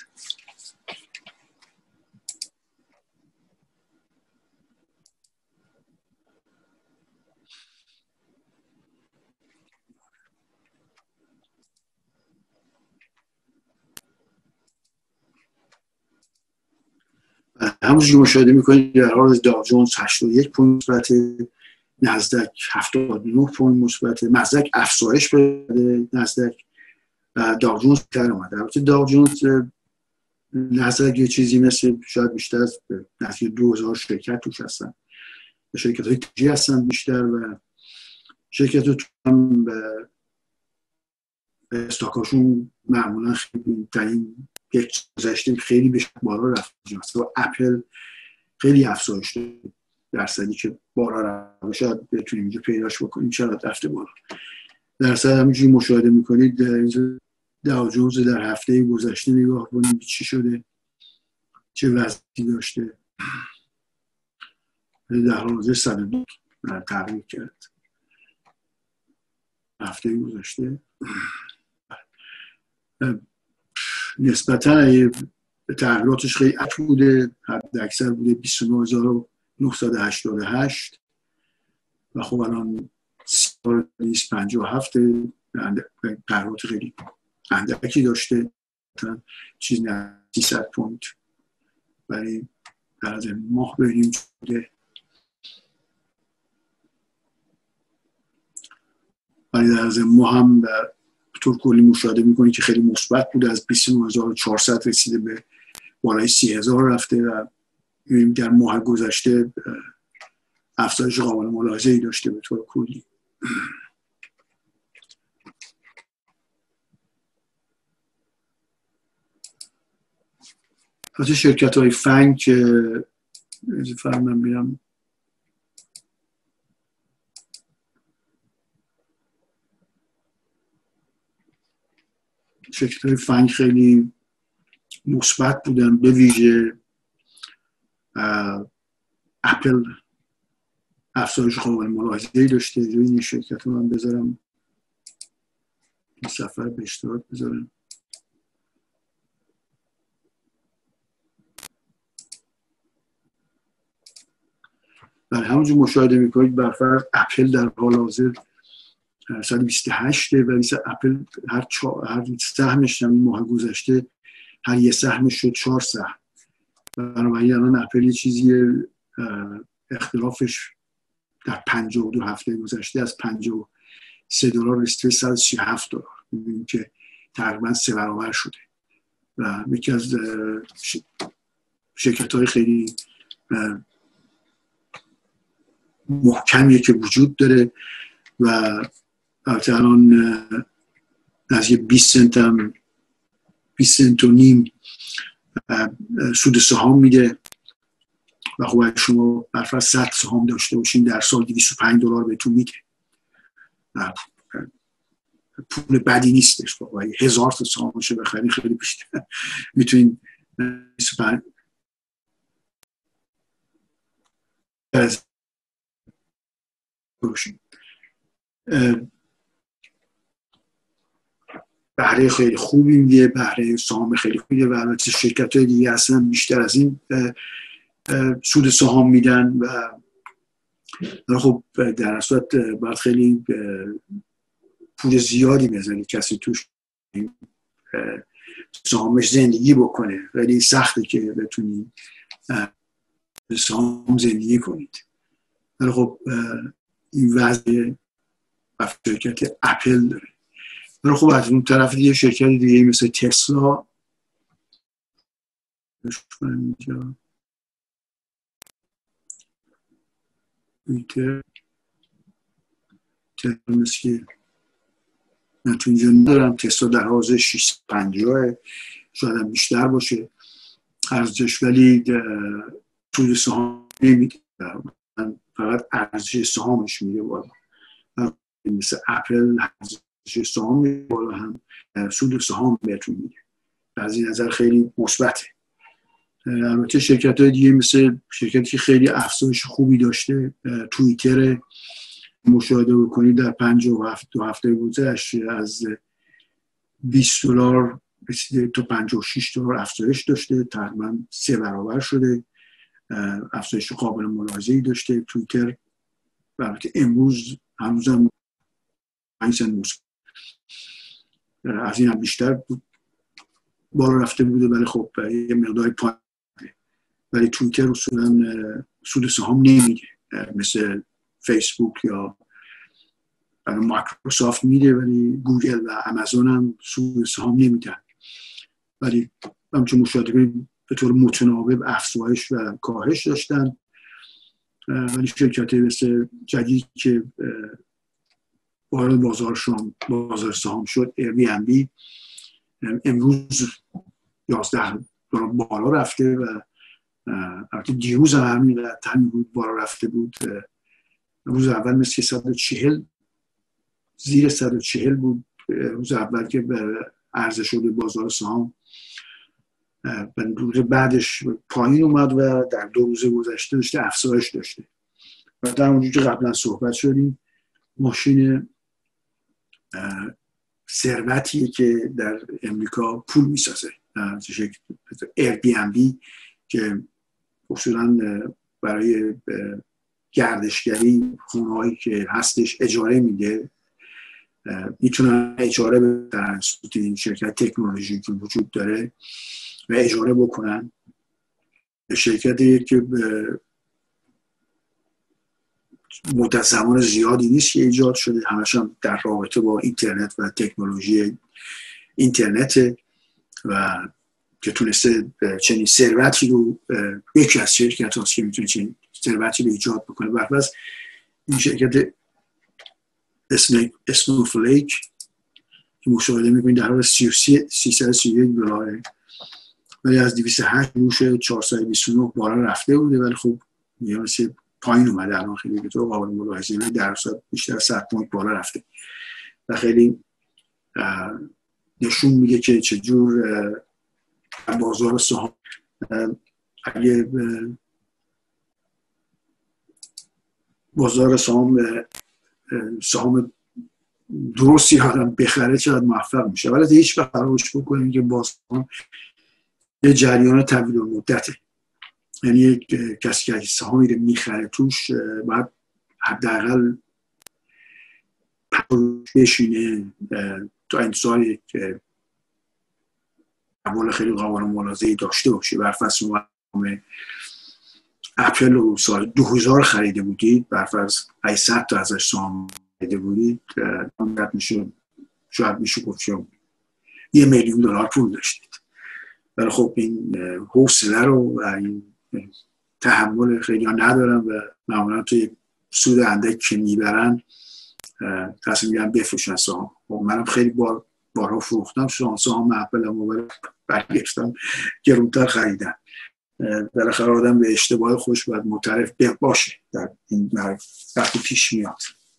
همونجوری مشاهده میکنید در حال داو جونز هشتاد و یک پوینت مثبت، نزدک هفتاد و نه پوینت مثبت، نزدک افزایش بده، نزدک داو جونز در اومده. البته داو جونز نزدک یه چیزی مثل شاید بیشتر از نزدیک دو هزار شرکت توش هستن، شرکت های تجاری هستن بیشتر و شرکت ها هم استاکاشون معمولا خیلی در این یک گذشته خیلی به بالا رفت. مثلا اپل خیلی افزایش داره، درصدی که بالا رفت، شاید بتونیم اینجا پیداش بکنیم چرا رفته بالا. درصد همینجوری مشاهده میکنید داو جونز در هفته گذشته نگاه کنید چی شده، چه وضعی داشته. در حال حاضر صد و دو تغییر کرد هفته گذشته. نسبتا تغییراتش خیلی عجیب بوده، حد اکثر بوده بیست و نه هزار و نهصد و هشتاد و هشت و خب الان دویست و پنجاه و هفت تغییرات خیلی اندکی داشته، چیز نه سیصد پوینت برای در از ماه ببینیم بوده. ولی در از ماه هم طور کلی مشاهده میکنید که خیلی مثبت بوده، از بیست و نه هزار و چهارصد رسیده به بالای سی هزار رفته و در ماه گذشته افزایش قابل ملاحظه‌ای داشته به طور کلی. حتی شرکت های فنگ که فرمم بیرم شرکت های فنگ خیلی مثبت بودن، به ویژه اپل افزایش قابل ملاحظه‌ای داشته. این شرکت رو من بذارم این صفحه به اشتراک بذارم. در همونجور مشاهده میکنید برفرض اپل در حال حاضر صد و بیست و هشت و اپل هر, هر سهمش این ماه گذشته هر یه سهمش شد چهار سهم. بنابراین الان اپل یه چیزی اختلافش در پنجاه و دو هفته گذشته از پنجاه و سه دلار رسیده به صد و سی و هفت دلار، می‌بینیم که تقریبا سه برابر شده و یکی از شرکت‌های خیلی محکمیه که وجود داره و البته الان از یه بیست سنت هم بیست سنت و نیم سود سهام میده و خب اگه شما برفرض صد سهام داشته باشین در سال دویست و پنج دلار بهتون میده. پول بدی نیستش، با هزار تا سهامشو بخرین خیلی بیشتر میتونین بیست و پنج باشین. بهره خیلی خوبی میده، بهره سهام خیلی خوبی و البته شرکت های دیگه اصلا بیشتر از این سود سهام میدن و خب در اصل باید خیلی پول زیادی بزنید کسی توش سهامش زندگی بکنه. خیلی سخته که بتونید سهام زندگی کنید. ولی خب این وضع شرکت اپل داره. ولی خب از اون طرف دیگه شرکت دیگه مثل تسلا اینجا اینتر تسلا مثل که من تو اینجا ندارم. تسلا در حوزه ششصد و پنجاه شاید هم بیشتر باشه ارزش، ولی سود سهام نمیده، فقط ارزش سهامش میده بالا. مثل اپل ارزش سهام میده بالا، هم سود سهام بهتون میده. از این نظر خیلی مثبته. البته شرکت های دیگه مثل شرکتی که خیلی افزایش خوبی داشته توییتر مشاهده بکنید در پنجاه و هفت دو هفته گذشته از بیست دلار رسیده تا پنجاه و شش دلار افزایش داشته، تقریبا سه برابر شده، افزایش قابل ملاحظه‌ای داشته توییتر. البته امروز هنوز هم پنج سنت از این هم بیشتر بود بالا رفته بوده، ولی خب یه مقداری پایین ولی توییتر اصولا سود سهام نمیده مثل فیسبوک یا مایکروسافت میده، ولی گوگل و آمازون هم سود سهام نمیدن. ولی همچون مشاهده به طور متناوب افزایش و کاهش داشتن. ولی شرکت مثل جدید که وارد بازار شام بازار سهام شد، ایر بی ام بی، امروز یازده دلار بالا رفته و البته دیروز هم همین همین بود بالا رفته بود. روز اول مثل صد و چهل زیر صد و چهل بود روز اول که به عرضه شده بازار سهام، و روز بعدش پایین اومد و در دو روز گذشته داشته افزایش داشته. و در اونجور که قبلا صحبت شدیم، ماشین ثروتیه که در امریکا پول میسازه. ایر بی ام بی که اصولا برای گردشگری خونه‌هایی که هستش اجاره میده، میتونن اجاره بدن توسط این شرکت تکنولوژی که وجود داره و اجاره بکنن. شرکتی که مدت زمان زیادی نیست که ایجاد شده، همش هم در رابطه با اینترنت و تکنولوژی اینترنت و که تونسته چنین ثروتی رو، یکی از شرکت هاست که میتونه چنین ثروتی رو ایجاد بکنه. برپس این شرکت اسنوفلیک که مشاهده میکنید در حال سیصد و سی و یک دلاره، ولی از دویست و هشت روش چهارصد و بیست و نه بالا رفته بوده، ولی خب مثل پایین اومده الان خیلی به طور قابل ملاحظه درصد بیشتر از صد پوینت بالا رفته و خیلی نشون میده که چجور بازار سهام اگه بازار سهام سهام درستی آدم بخره چقدر موفق میشه. ولی هیچ وقت فراموش بکنیم که بازار یه جریان طویل المدته، یعنی یک کسی که سهامی رو میخره توش باید حداقل بشینه تا انتظار یک اول خیلی قابل ملاحظه‌ای داشته باشه. برفرض اپل رو سال دو هزار خریده بودید، برفرض هشتصد تا ازش سهام خریده بودید، اونقدر میشه شاید میشه گفت یه میلیون دلار پول داشتید. ولی خب این حوصله رو و این تحمل خیلی ها ندارن و معمولا توی سود اندک که میبرن تصمیم میگن بفروشن سهام. خب منم خیلی بار بارها فروختم سهام اپل هم برگشتم گرونتر خریدم. بالاخره آدم به اشتباه خوش باید معترف باشه در این وقتی پیش میاد.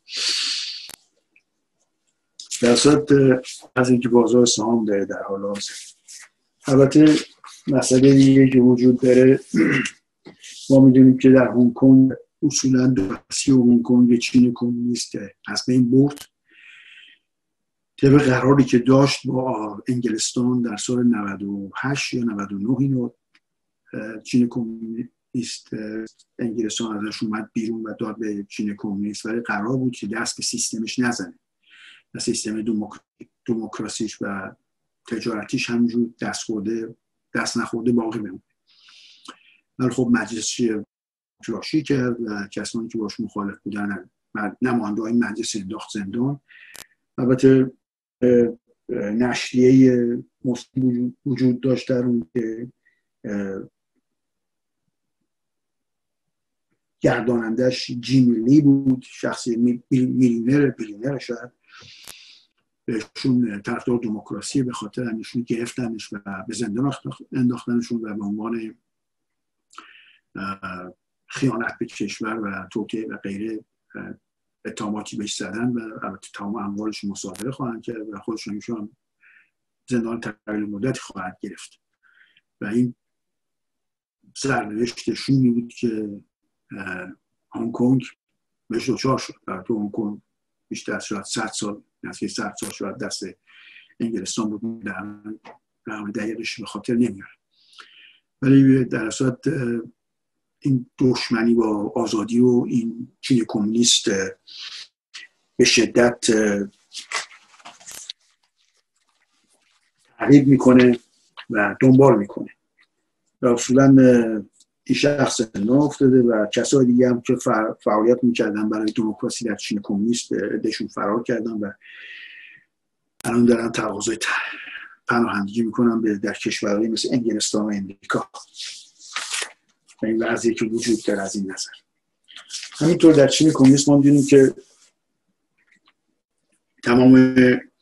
در صورت از اینکه بازار سهام داره در حال حاضر، البته مسئله دیگه که وجود داره، ما میدونیم که در هنگ کنگ اصولا دولتی و هنگ کنگ چین کمونیست از بین برد طبق قراری که داشت با انگلستان در سال نود و هشت یا نود و نه. اینو چین کمونیست انگلستان ازش اومد بیرون و داد به چین کمونیست، ولی قرار بود که دست به سیستمش نزنه و سیستم دموکراسیش و تجارتیش همونجور دست خورده دست نخورده باقی بمونه. ولی خب مجلس جاشی کرد و کسانی که باش مخالف بودن نماینده های مجلس انداخت زندان. البته نشریه وجود داشت در اون که گردانندش جیم لی بود، شخصی میلیونر بیلیونر شاید، بهشون طرفدار دموکراسی به خاطر همشون گرفتنش و به زندان انداختنشون و به عنوان خیانت به کشور و توطئه و غیره اتهاماتی بهش زدن و البته تمام اموالش مصادره خواهند کرد و خودشون میشون زندان طویل مدت خواهد گرفت. و این سرنوشتشونی بود که هنگ کنگ بهش دچار شد. در تو هنگ کنگ بیشتر از شاید صد سال نزدیک صد سال شاید دست انگلستان بود، در دقیقش به خاطر نمیاره. ولی در اصل این دشمنی با آزادی و این چین کمونیست به شدت تعقیب میکنه و دنبال میکنه و اصولا این شخص اتفاق افتاده و کسای دیگه هم که فعالیت میکردن برای دموکراسی در چین کمونیست دشون فرار کردن و الان دارن تقاضای پناهندگی میکنن به در کشورهایی مثل انگلستان و امریکا. و این وضعیه که وجود داره از این نظر. همینطور در چین کمونیست ما دیدیم که تمام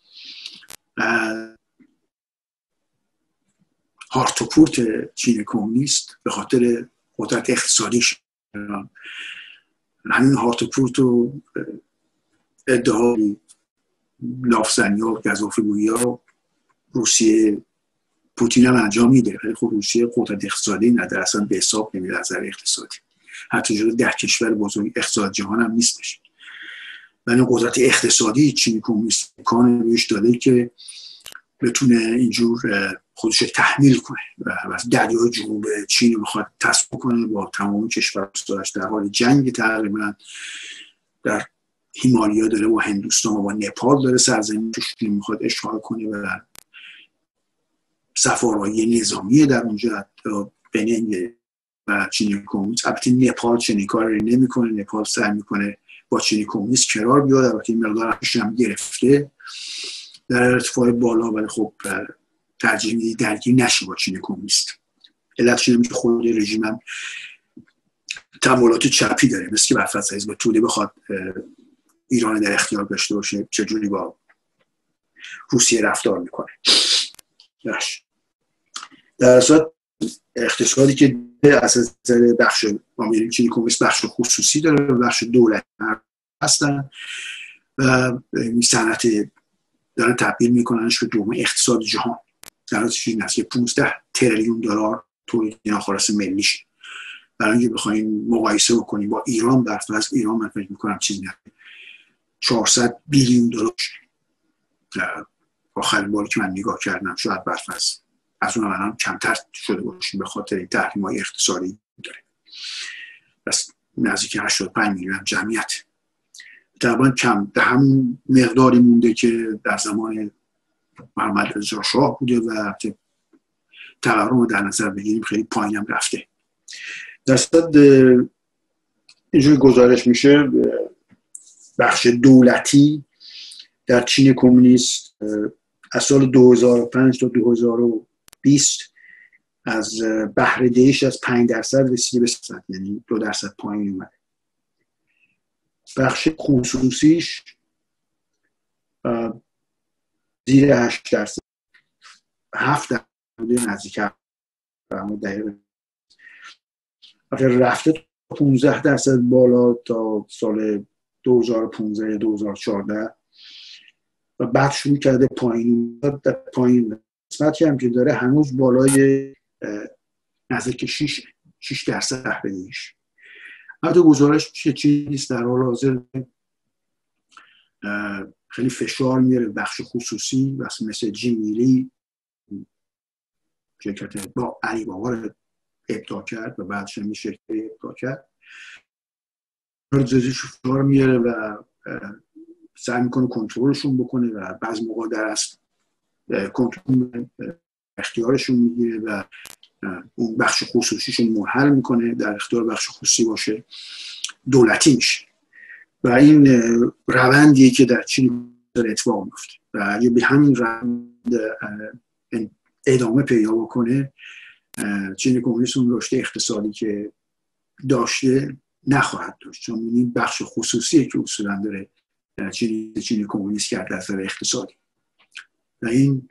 هارت و پورت چین کمونیست به خاطر قدرت اقتصادیش، همین هارت و پورت و ادعای لافزنی ها و گزافه‌گویی ها روسیه پوتین هم انجام میده، ولی خب روسیه قدرت اقتصادی نداره، اصلا به حساب نمیاد از نظر اقتصادی، حتی جزو ده کشور بزرگ اقتصاد جهان هم نیستش. ولی قدرت اقتصادی چین کمونیست امکان روش داده که بتونه اینجور خودش تحمیل کنه و از دریای جنوب چین رو بخواد تصفیه کنه با تمام کشورهاش، در حال جنگ تقریبا در هیمالیا داره با هندوستان و با نپال داره سرزمینش رو میخواد اشغال کنه و سفارهایی نظامی در اونجا بین و چین کمونیست. البته نپال چنین کاری نمیکنه، نپال سعی میکنه با چین کمونیست کنار بیاد، البته این مقدار هم گرفته در ارتفاع بالا، ولی خب ترجیح میدی درگیر نشه با چین کمونیست. علتش اینه که خود رژیم هم تمایلات چپی داره، مثل که برفرض حزب توده بخواد ایران در اختیار داشته باشه چجوری با روسیه رفتار میکنه. در اصل اقتصادی که از نظر بخش ما می‌بینیم چین کمونیست بخش خصوصی داره و بخش دولتی هستن و این صنعت دارن تبدیل میکننش به دوم اقتصاد جهان. در اصل چیزی نزدیک پانزده تریلیون دلار تولید ناخالص ملیش. برای اینکه بخوایم مقایسه بکنیم با ایران، برفرض ایران من فکر میکنم چیزی نه چهارصد بیلیون دلار آخرین باری که من نگاه کردم، شاید برفرض از اون هم کمتر شده باشیم به خاطر این تحریم‌های اقتصادی داره. بس نزدیک هشتاد و پنج میلیون جمعیت طبعا کم به همون مقداری مونده که در زمان محمد رضا شاه بوده و تورم رو در نظر بگیریم خیلی پایین هم رفته. در صد اینجوری گزارش میشه بخش دولتی در چین کمونیست از سال دو هزار و پنج تا دو هزار و بیست از بهره دهیش از پنج درصد رسیده به صد، یعنی دو درصد پایین اومده. بخش خصوصیش زیر هشت درصد، هفت درصد نزدیک دقیقه رفته تا پانزده درصد بالا تا سال دو هزار و پانزده دو هزار و چهارده و بعد شروع کرده پایین در پایین قسمتی هم که داره هنوز بالای نزدیک شش درصد بهبودیش. البته گزارش چه چیزی نیست، در حال حاضر خیلی فشار میاره بخش خصوصی مثل جیمیلی شرکت با علی بابا رو ابداع کرد و بعدش هم شرکت ابداع کرد، جزیش فشار میاره و سعی میکنه کنترلشون بکنه و بعضی موقع در اصل کنترل اختیارشون میگیره و اون بخش خصوصیشون منحل میکنه، در اختیار بخش خصوصی باشه دولتی میشه و این روندیه که در چین اتفاق میفته و اگه به همین روند ادامه پیدا بکنه چین کمونیست اون رشد اقتصادی که داشته نخواهد داشت، چون این بخش خصوصیه که اصولا داره چین چین کمونیست کرده از نظر اقتصادی و این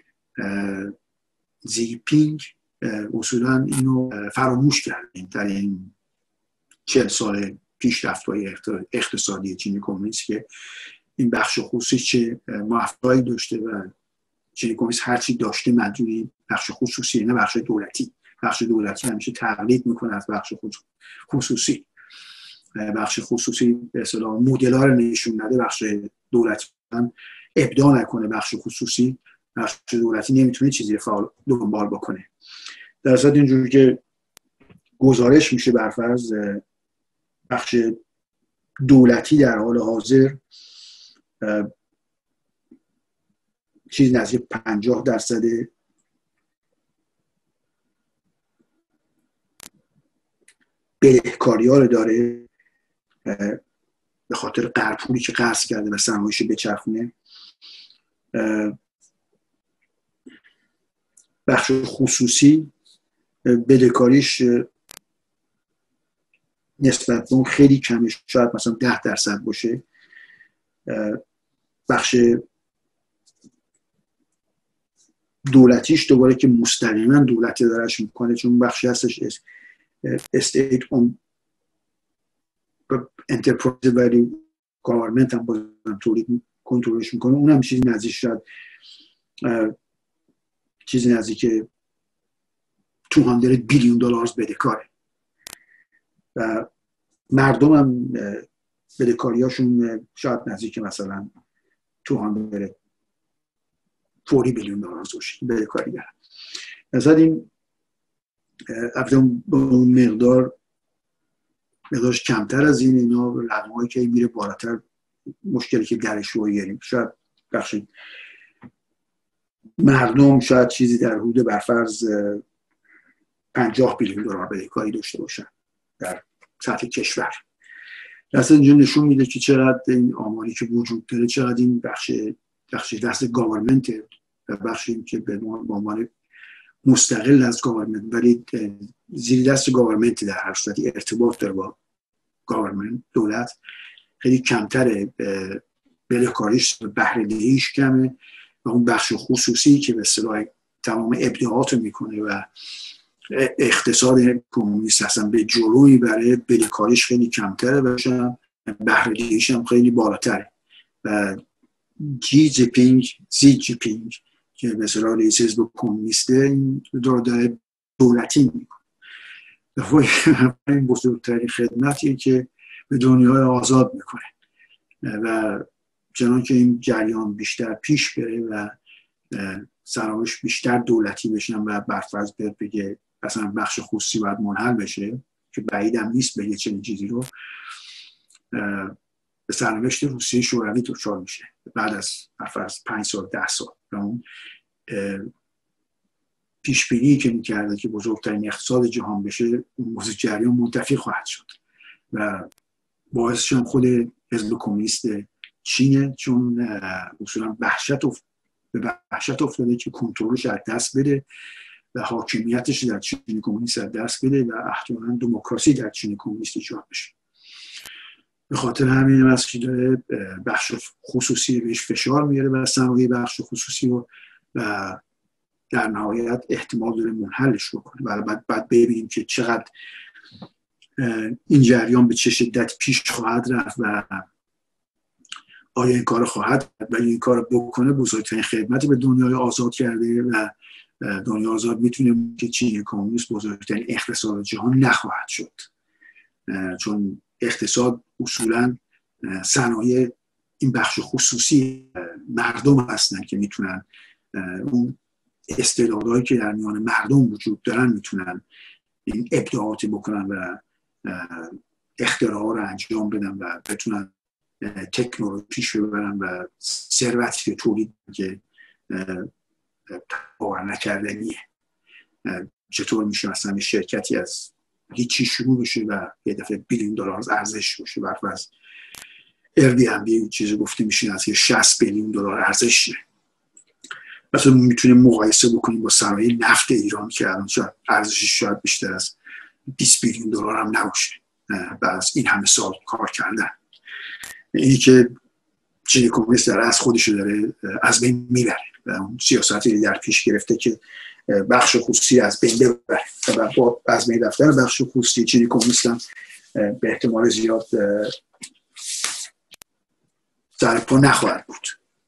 زیپینگ اصولا اینو فراموش کرد در این چهل سال پیشرفت‌های اقتصادی چین کمونیست که این بخش خصوصی چه موفقیتی داشته و چین کمونیست هرچی داشته مدیون بخش خصوصی نه بخش دولتی. بخش دولتی همیشه تقلید میکنه از بخش خصوصی. بخش خصوصی به اصطلاح مدل‌ها رو نشون نده، بخش دولتی ابداع نکنه بخش خصوصی، بخش دولتی نمیتونه چیزی فعال دنبال بکنه. در اصل اینجوری که گزارش میشه برفرض بخش دولتی در حال حاضر چیز نزدیک پنجاه درصد بدهکاری‌ها رو داره به خاطر قرض که قرض کرده و سرمایه‌اش بچرخونه. بخش خصوصی بدهکاریش نسبت به اون خیلی کمه، شاید مثلا ده درصد باشه. بخش دولتیش دوباره که مستقیما دولت دارش میکنه، چون بخشی هستش استیت اون انترپرایز ولی گاورمنت هم بازم تولید کنترلش میکنه، اونم چیزی نزدیک شد چیزی نزدیک دویست بیلیون دلار بدهکاره و مردم هم بدهکاریاشون شاید نزدیک مثلا دویست چهل بیلیون دلار باشه بدهکاری دارن. مثلا این افزون با اون مقدار مقدارش کمتر از این، اینا رقم‌هایی که میره بالاتر مشکلی که درش رو یاریم. شاید بخش مردم شاید چیزی در حدود برفرض پنجاه بیلیون دلار بدهکاری داشته باشن در سطح کشور. اصلا اینجا نشون میده که چقدر این آماری که وجود داره، چقدر این بخش بخش دست گاورمنت و بخشی که به عنوان مستقل از گاورمنت ولی زیر دست گاورمنت در هر صورتی ارتباط داره با گاورمنت، دولت، خیلی کمتره. بدهکاریش بهره دهیش کمه و اون بخش خصوصی که به اصطلاح تمام ابداعات رو میکنه و اقتصاد کمونیست اصلا به جلوی برای بدهکاریش خیلی کمتره و بهره دهیش هم خیلی بالاتره. و جی جی پینگ زی جی پینگ که به اصطلاح رئیس حزب کمونیسته این داره داره دولتی میکنه. این بزرگترین خدمتیه که به دنیای آزاد میکنه و چنان که این جریان بیشتر پیش بره و سرانش بیشتر دولتی بشن و برفرض بیاد بگه مثلا بخش خصوصی باید منحل بشه، که بعیدم نیست بگه چنین چیزی رو، به سرنوشت روسیه شوروی دچار میشه بعد از برفرض پنج سال ده سال. و اون پیش بینی که میکرده که بزرگترین اقتصاد جهان بشه، اون موضوع جریان منتفی خواهد شد و باعثش هم خود حزب کمونیست چینه، چون اصولا وحشت افت... به وحشت افتاده که کنترلش از دست بده و حاکمیتش در چین کمونیست از دست بده و احتمالاً دموکراسی در چین کمونیست ایجاد بشه. به خاطر همین هم که داره بخش خصوصی بهش فشار میاره و صنایع بخش خصوصی رو و در نهایت احتمال داره منحلش بکنه. ولی بعد بعد ببینیم که چقدر این جریان به چه شدت پیش خواهد رفت و آیا این کار خواهد و این کار بکنه بزرگترین خدمتی به دنیای آزاد کرده و دنیای آزاد میتونه که چین کمونیست بزرگترین اقتصاد جهان نخواهد شد، چون اقتصاد اصولا صنایع این بخش خصوصی مردم هستن که میتونن اون استعدادهایی که در میان مردم وجود دارن میتونن این ابداعاتی بکنن و اختراعات رو انجام بدن و بتونن تکنولوژی پیش ببرن و ثروتی که تولید که باور نکردنیه. چطور میشه مثلا شرکتی از هیچی شروع بشه و یه دفعه بیلیون دلار ارزش باشه؟ برفرض ایر بی ام بی چیزی گفته میشه از شصت بیلیون دلار ارزشه. مثلا میتونیم مقایسه بکنیم با صنایع نفت ایران که الان شاید ارزشش شاید بیشتر از بیست بیلیون دلار هم نباشه بعد از این همه سال کار کردن. اینی که چین کمونیست در از خودش داره از بین میبره و اون سیاستی در پیش گرفته که بخش خصوصی از بین ببره و با از بین رفتن بخش خصوصی چین کمونیست هم به احتمال زیاد سرپا نخواهد بود.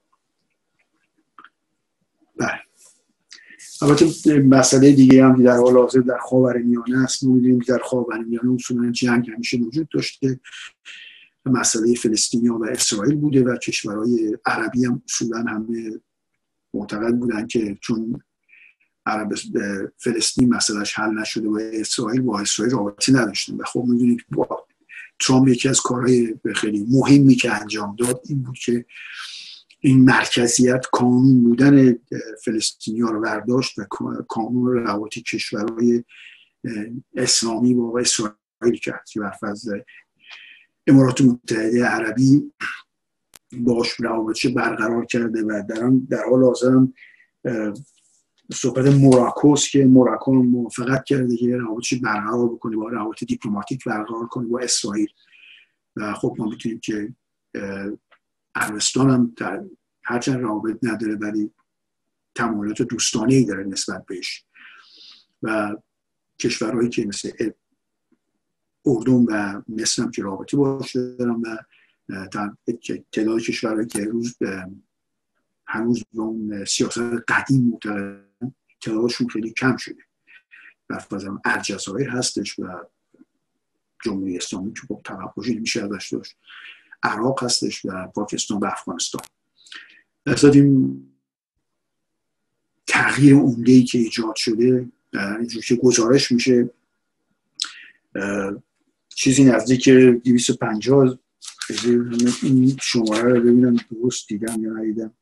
بله. البته مسئله دیگه هم که در حال حاضر در خاورمیانه است، ما می‌دونیم که در خاورمیانه اصولاً جنگ همیشه وجود داشته. مسئله فلسطینیا و اسرائیل بوده و کشورهای عربی هم اصولاً همه معتقد بودن که چون عرب فلسطین مسئلهش حل نشده و اسرائیل با اسرائیل رابطه نداشتن. و خب می‌دونید با ترامپ یکی از کارهای خیلی مهمی که انجام داد این بود که این مرکزیت قانون بودن فلسطینی‌ها رو برداشت و قانون روابط کشورهای اسلامی با اسرائیل اسرائیل کرد که برفرض امارات متحده عربی باش روابطش برقرار کرده و در در حال حاضر هم صحبت موراکوس که موراکو موافقت کرده که روابطش برقرار بکنه، با روابط دیپلماتیک برقرار کنه با اسرائیل. و خب ما میتونیم که عربستان هم در هرچند روابط نداره ولی تمایلات دوستانه‌ای داره نسبت بهش و کشورهایی که مثل اردن و مصر هم که رابطه باش دارن و تعداد کشورهایی که روز هنوز به اون سیاست قدیم معتقدن تعدادشون خیلی کم شده. مثلا الجزایر هستش و جمهوری اسلامی که خب توقعی نمیشه ازش داشت، عراق هستش و پاکستان و افغانستان. اصلا این تغییر عمده‌ای که ایجاد شده اینجور که گزارش میشه چیزی نزدیک دویست و پنجاه، این شماره رو ببینم درست دیدم یا ندیدم،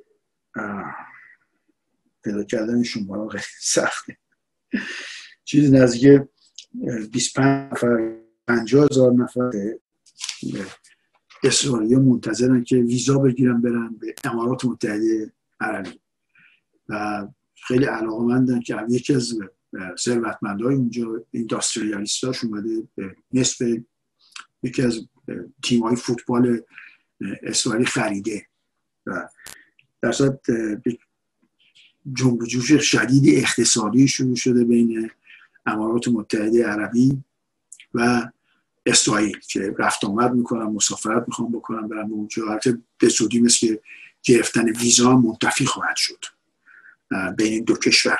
پیدا کردن شماره خیلی سخته، چیزی نزدیک بیست و پنج نفر پنجاه هزار نفر اسرائیلی منتظرن که ویزا بگیرن برن به امارات متحده عربی و خیلی علاقه‌مندن که یکی از ثروتمندای اونجا اینداستریالیستاش اومده به نصف یکی از تیم‌های فوتبال اسرائیلی خریده و در صورت جنب و جوش شدید اقتصادی شروع شده بین امارات متحده عربی و اسرائیل که رفت آمد میکنن، مسافرت میخوان بکنن برن اونجا. البته به زودی مثل گرفتن ویزا منتفی خواهد شد بین این دو کشور.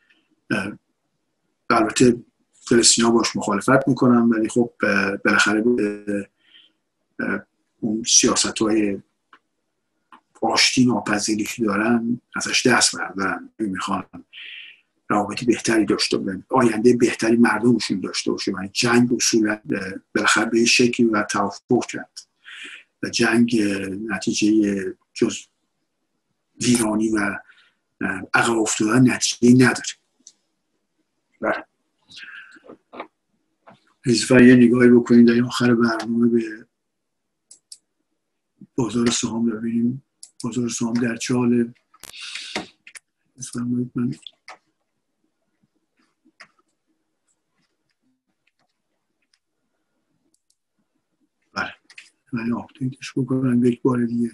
البته فلسطینی‌ها باش مخالفت میکنن ولی خب بالاخره اون سیاست‌های آشتی ناپذیری که دارن ازش دست بردارن، میخوان روابطی بهتری داشته باشن، آینده بهتری مردمشون داشته باشه. یعنی جنگ اصولا بالاخره به شکلی و توافق کرد و جنگ نتیجه جز ویرانی و عقب افتادن نتیجه نداره. بله حضور یه نگاهی بکنید در آخر برنامه به بازار سهام ببینیم. بازار سهام در چه حاله؟ بفرمایید. من بله من آپدیتش بکنم یک بار دیگه.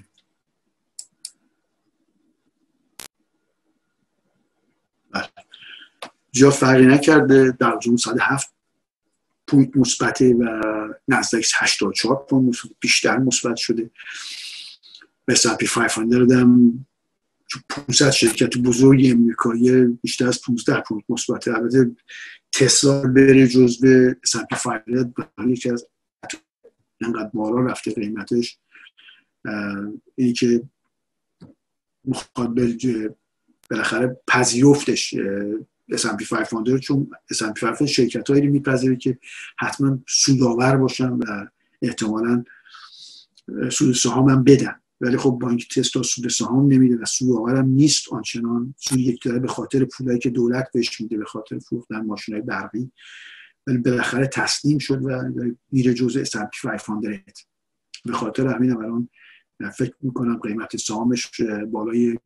بله جا فرقی نکرده، در جون صد و هفت پوینت مثبته و نزدیک هشتاد و چهار پوینت بیشتر مثبت شده. به اس اند پی پانصد هم پانصد شرکت بزرگ امریکایی بیشتر از پانزده پوینت مثبته. البته تسلا بره جزو اس اند پی پانصد برای یکی از انقدر بالا رفته قیمتش، اینی که میخواد بالاخره پذیرفتش اس اند پی پانصد، چون اس اند پی پانصد شرکت هایی رو میپذیره که حتما سودآور باشن و احتمالاً سود سهام هم بدن. ولی خب بانک تسلا سود سهام نمیده و سودآور هم نیست آنچنان، سود یک داره به خاطر پولایی که دولت بهش میده، به خاطر فروختن ماشین‌های برقی. ولی بالاخره تسلیم شد و میره جزء اس اند پی پانصد. به خاطر همین الان فکر میکنم قیمت سهامش بالای،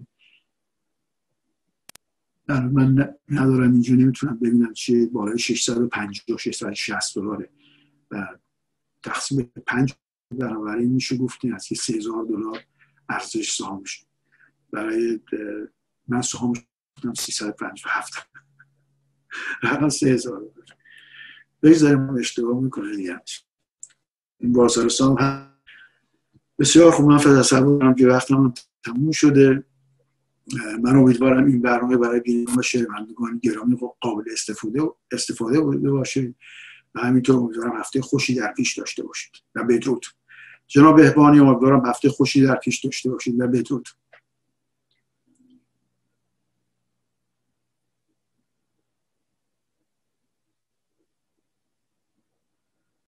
من ندارم اینجا نمیتونم ببینم چیه، بالای ششصد و پنجاه ششصد و شصت دلاره و تقسیم به پنج بنابراین میشه گفتین از سه هزار دلار ارزش سهامش. برای من سهامش سیصد و پنجاه و هفت الان سه هزار دلار. بگذاریم اشتباه میکنه دیگه. این بازار سهام هم بسیار خوب. من فقط تصور کنم که وقتم تموم شده. من امیدوارم این برنامه برای بینندگان شنوندگان گرامی قابل استفاده استفاده باشه و همینطور امیدوارم هفته خوشی در پیش داشته باشید و بدرود. جناب بهبانی امیدوارم هفته خوشی در پیش داشته باشید و بدرود.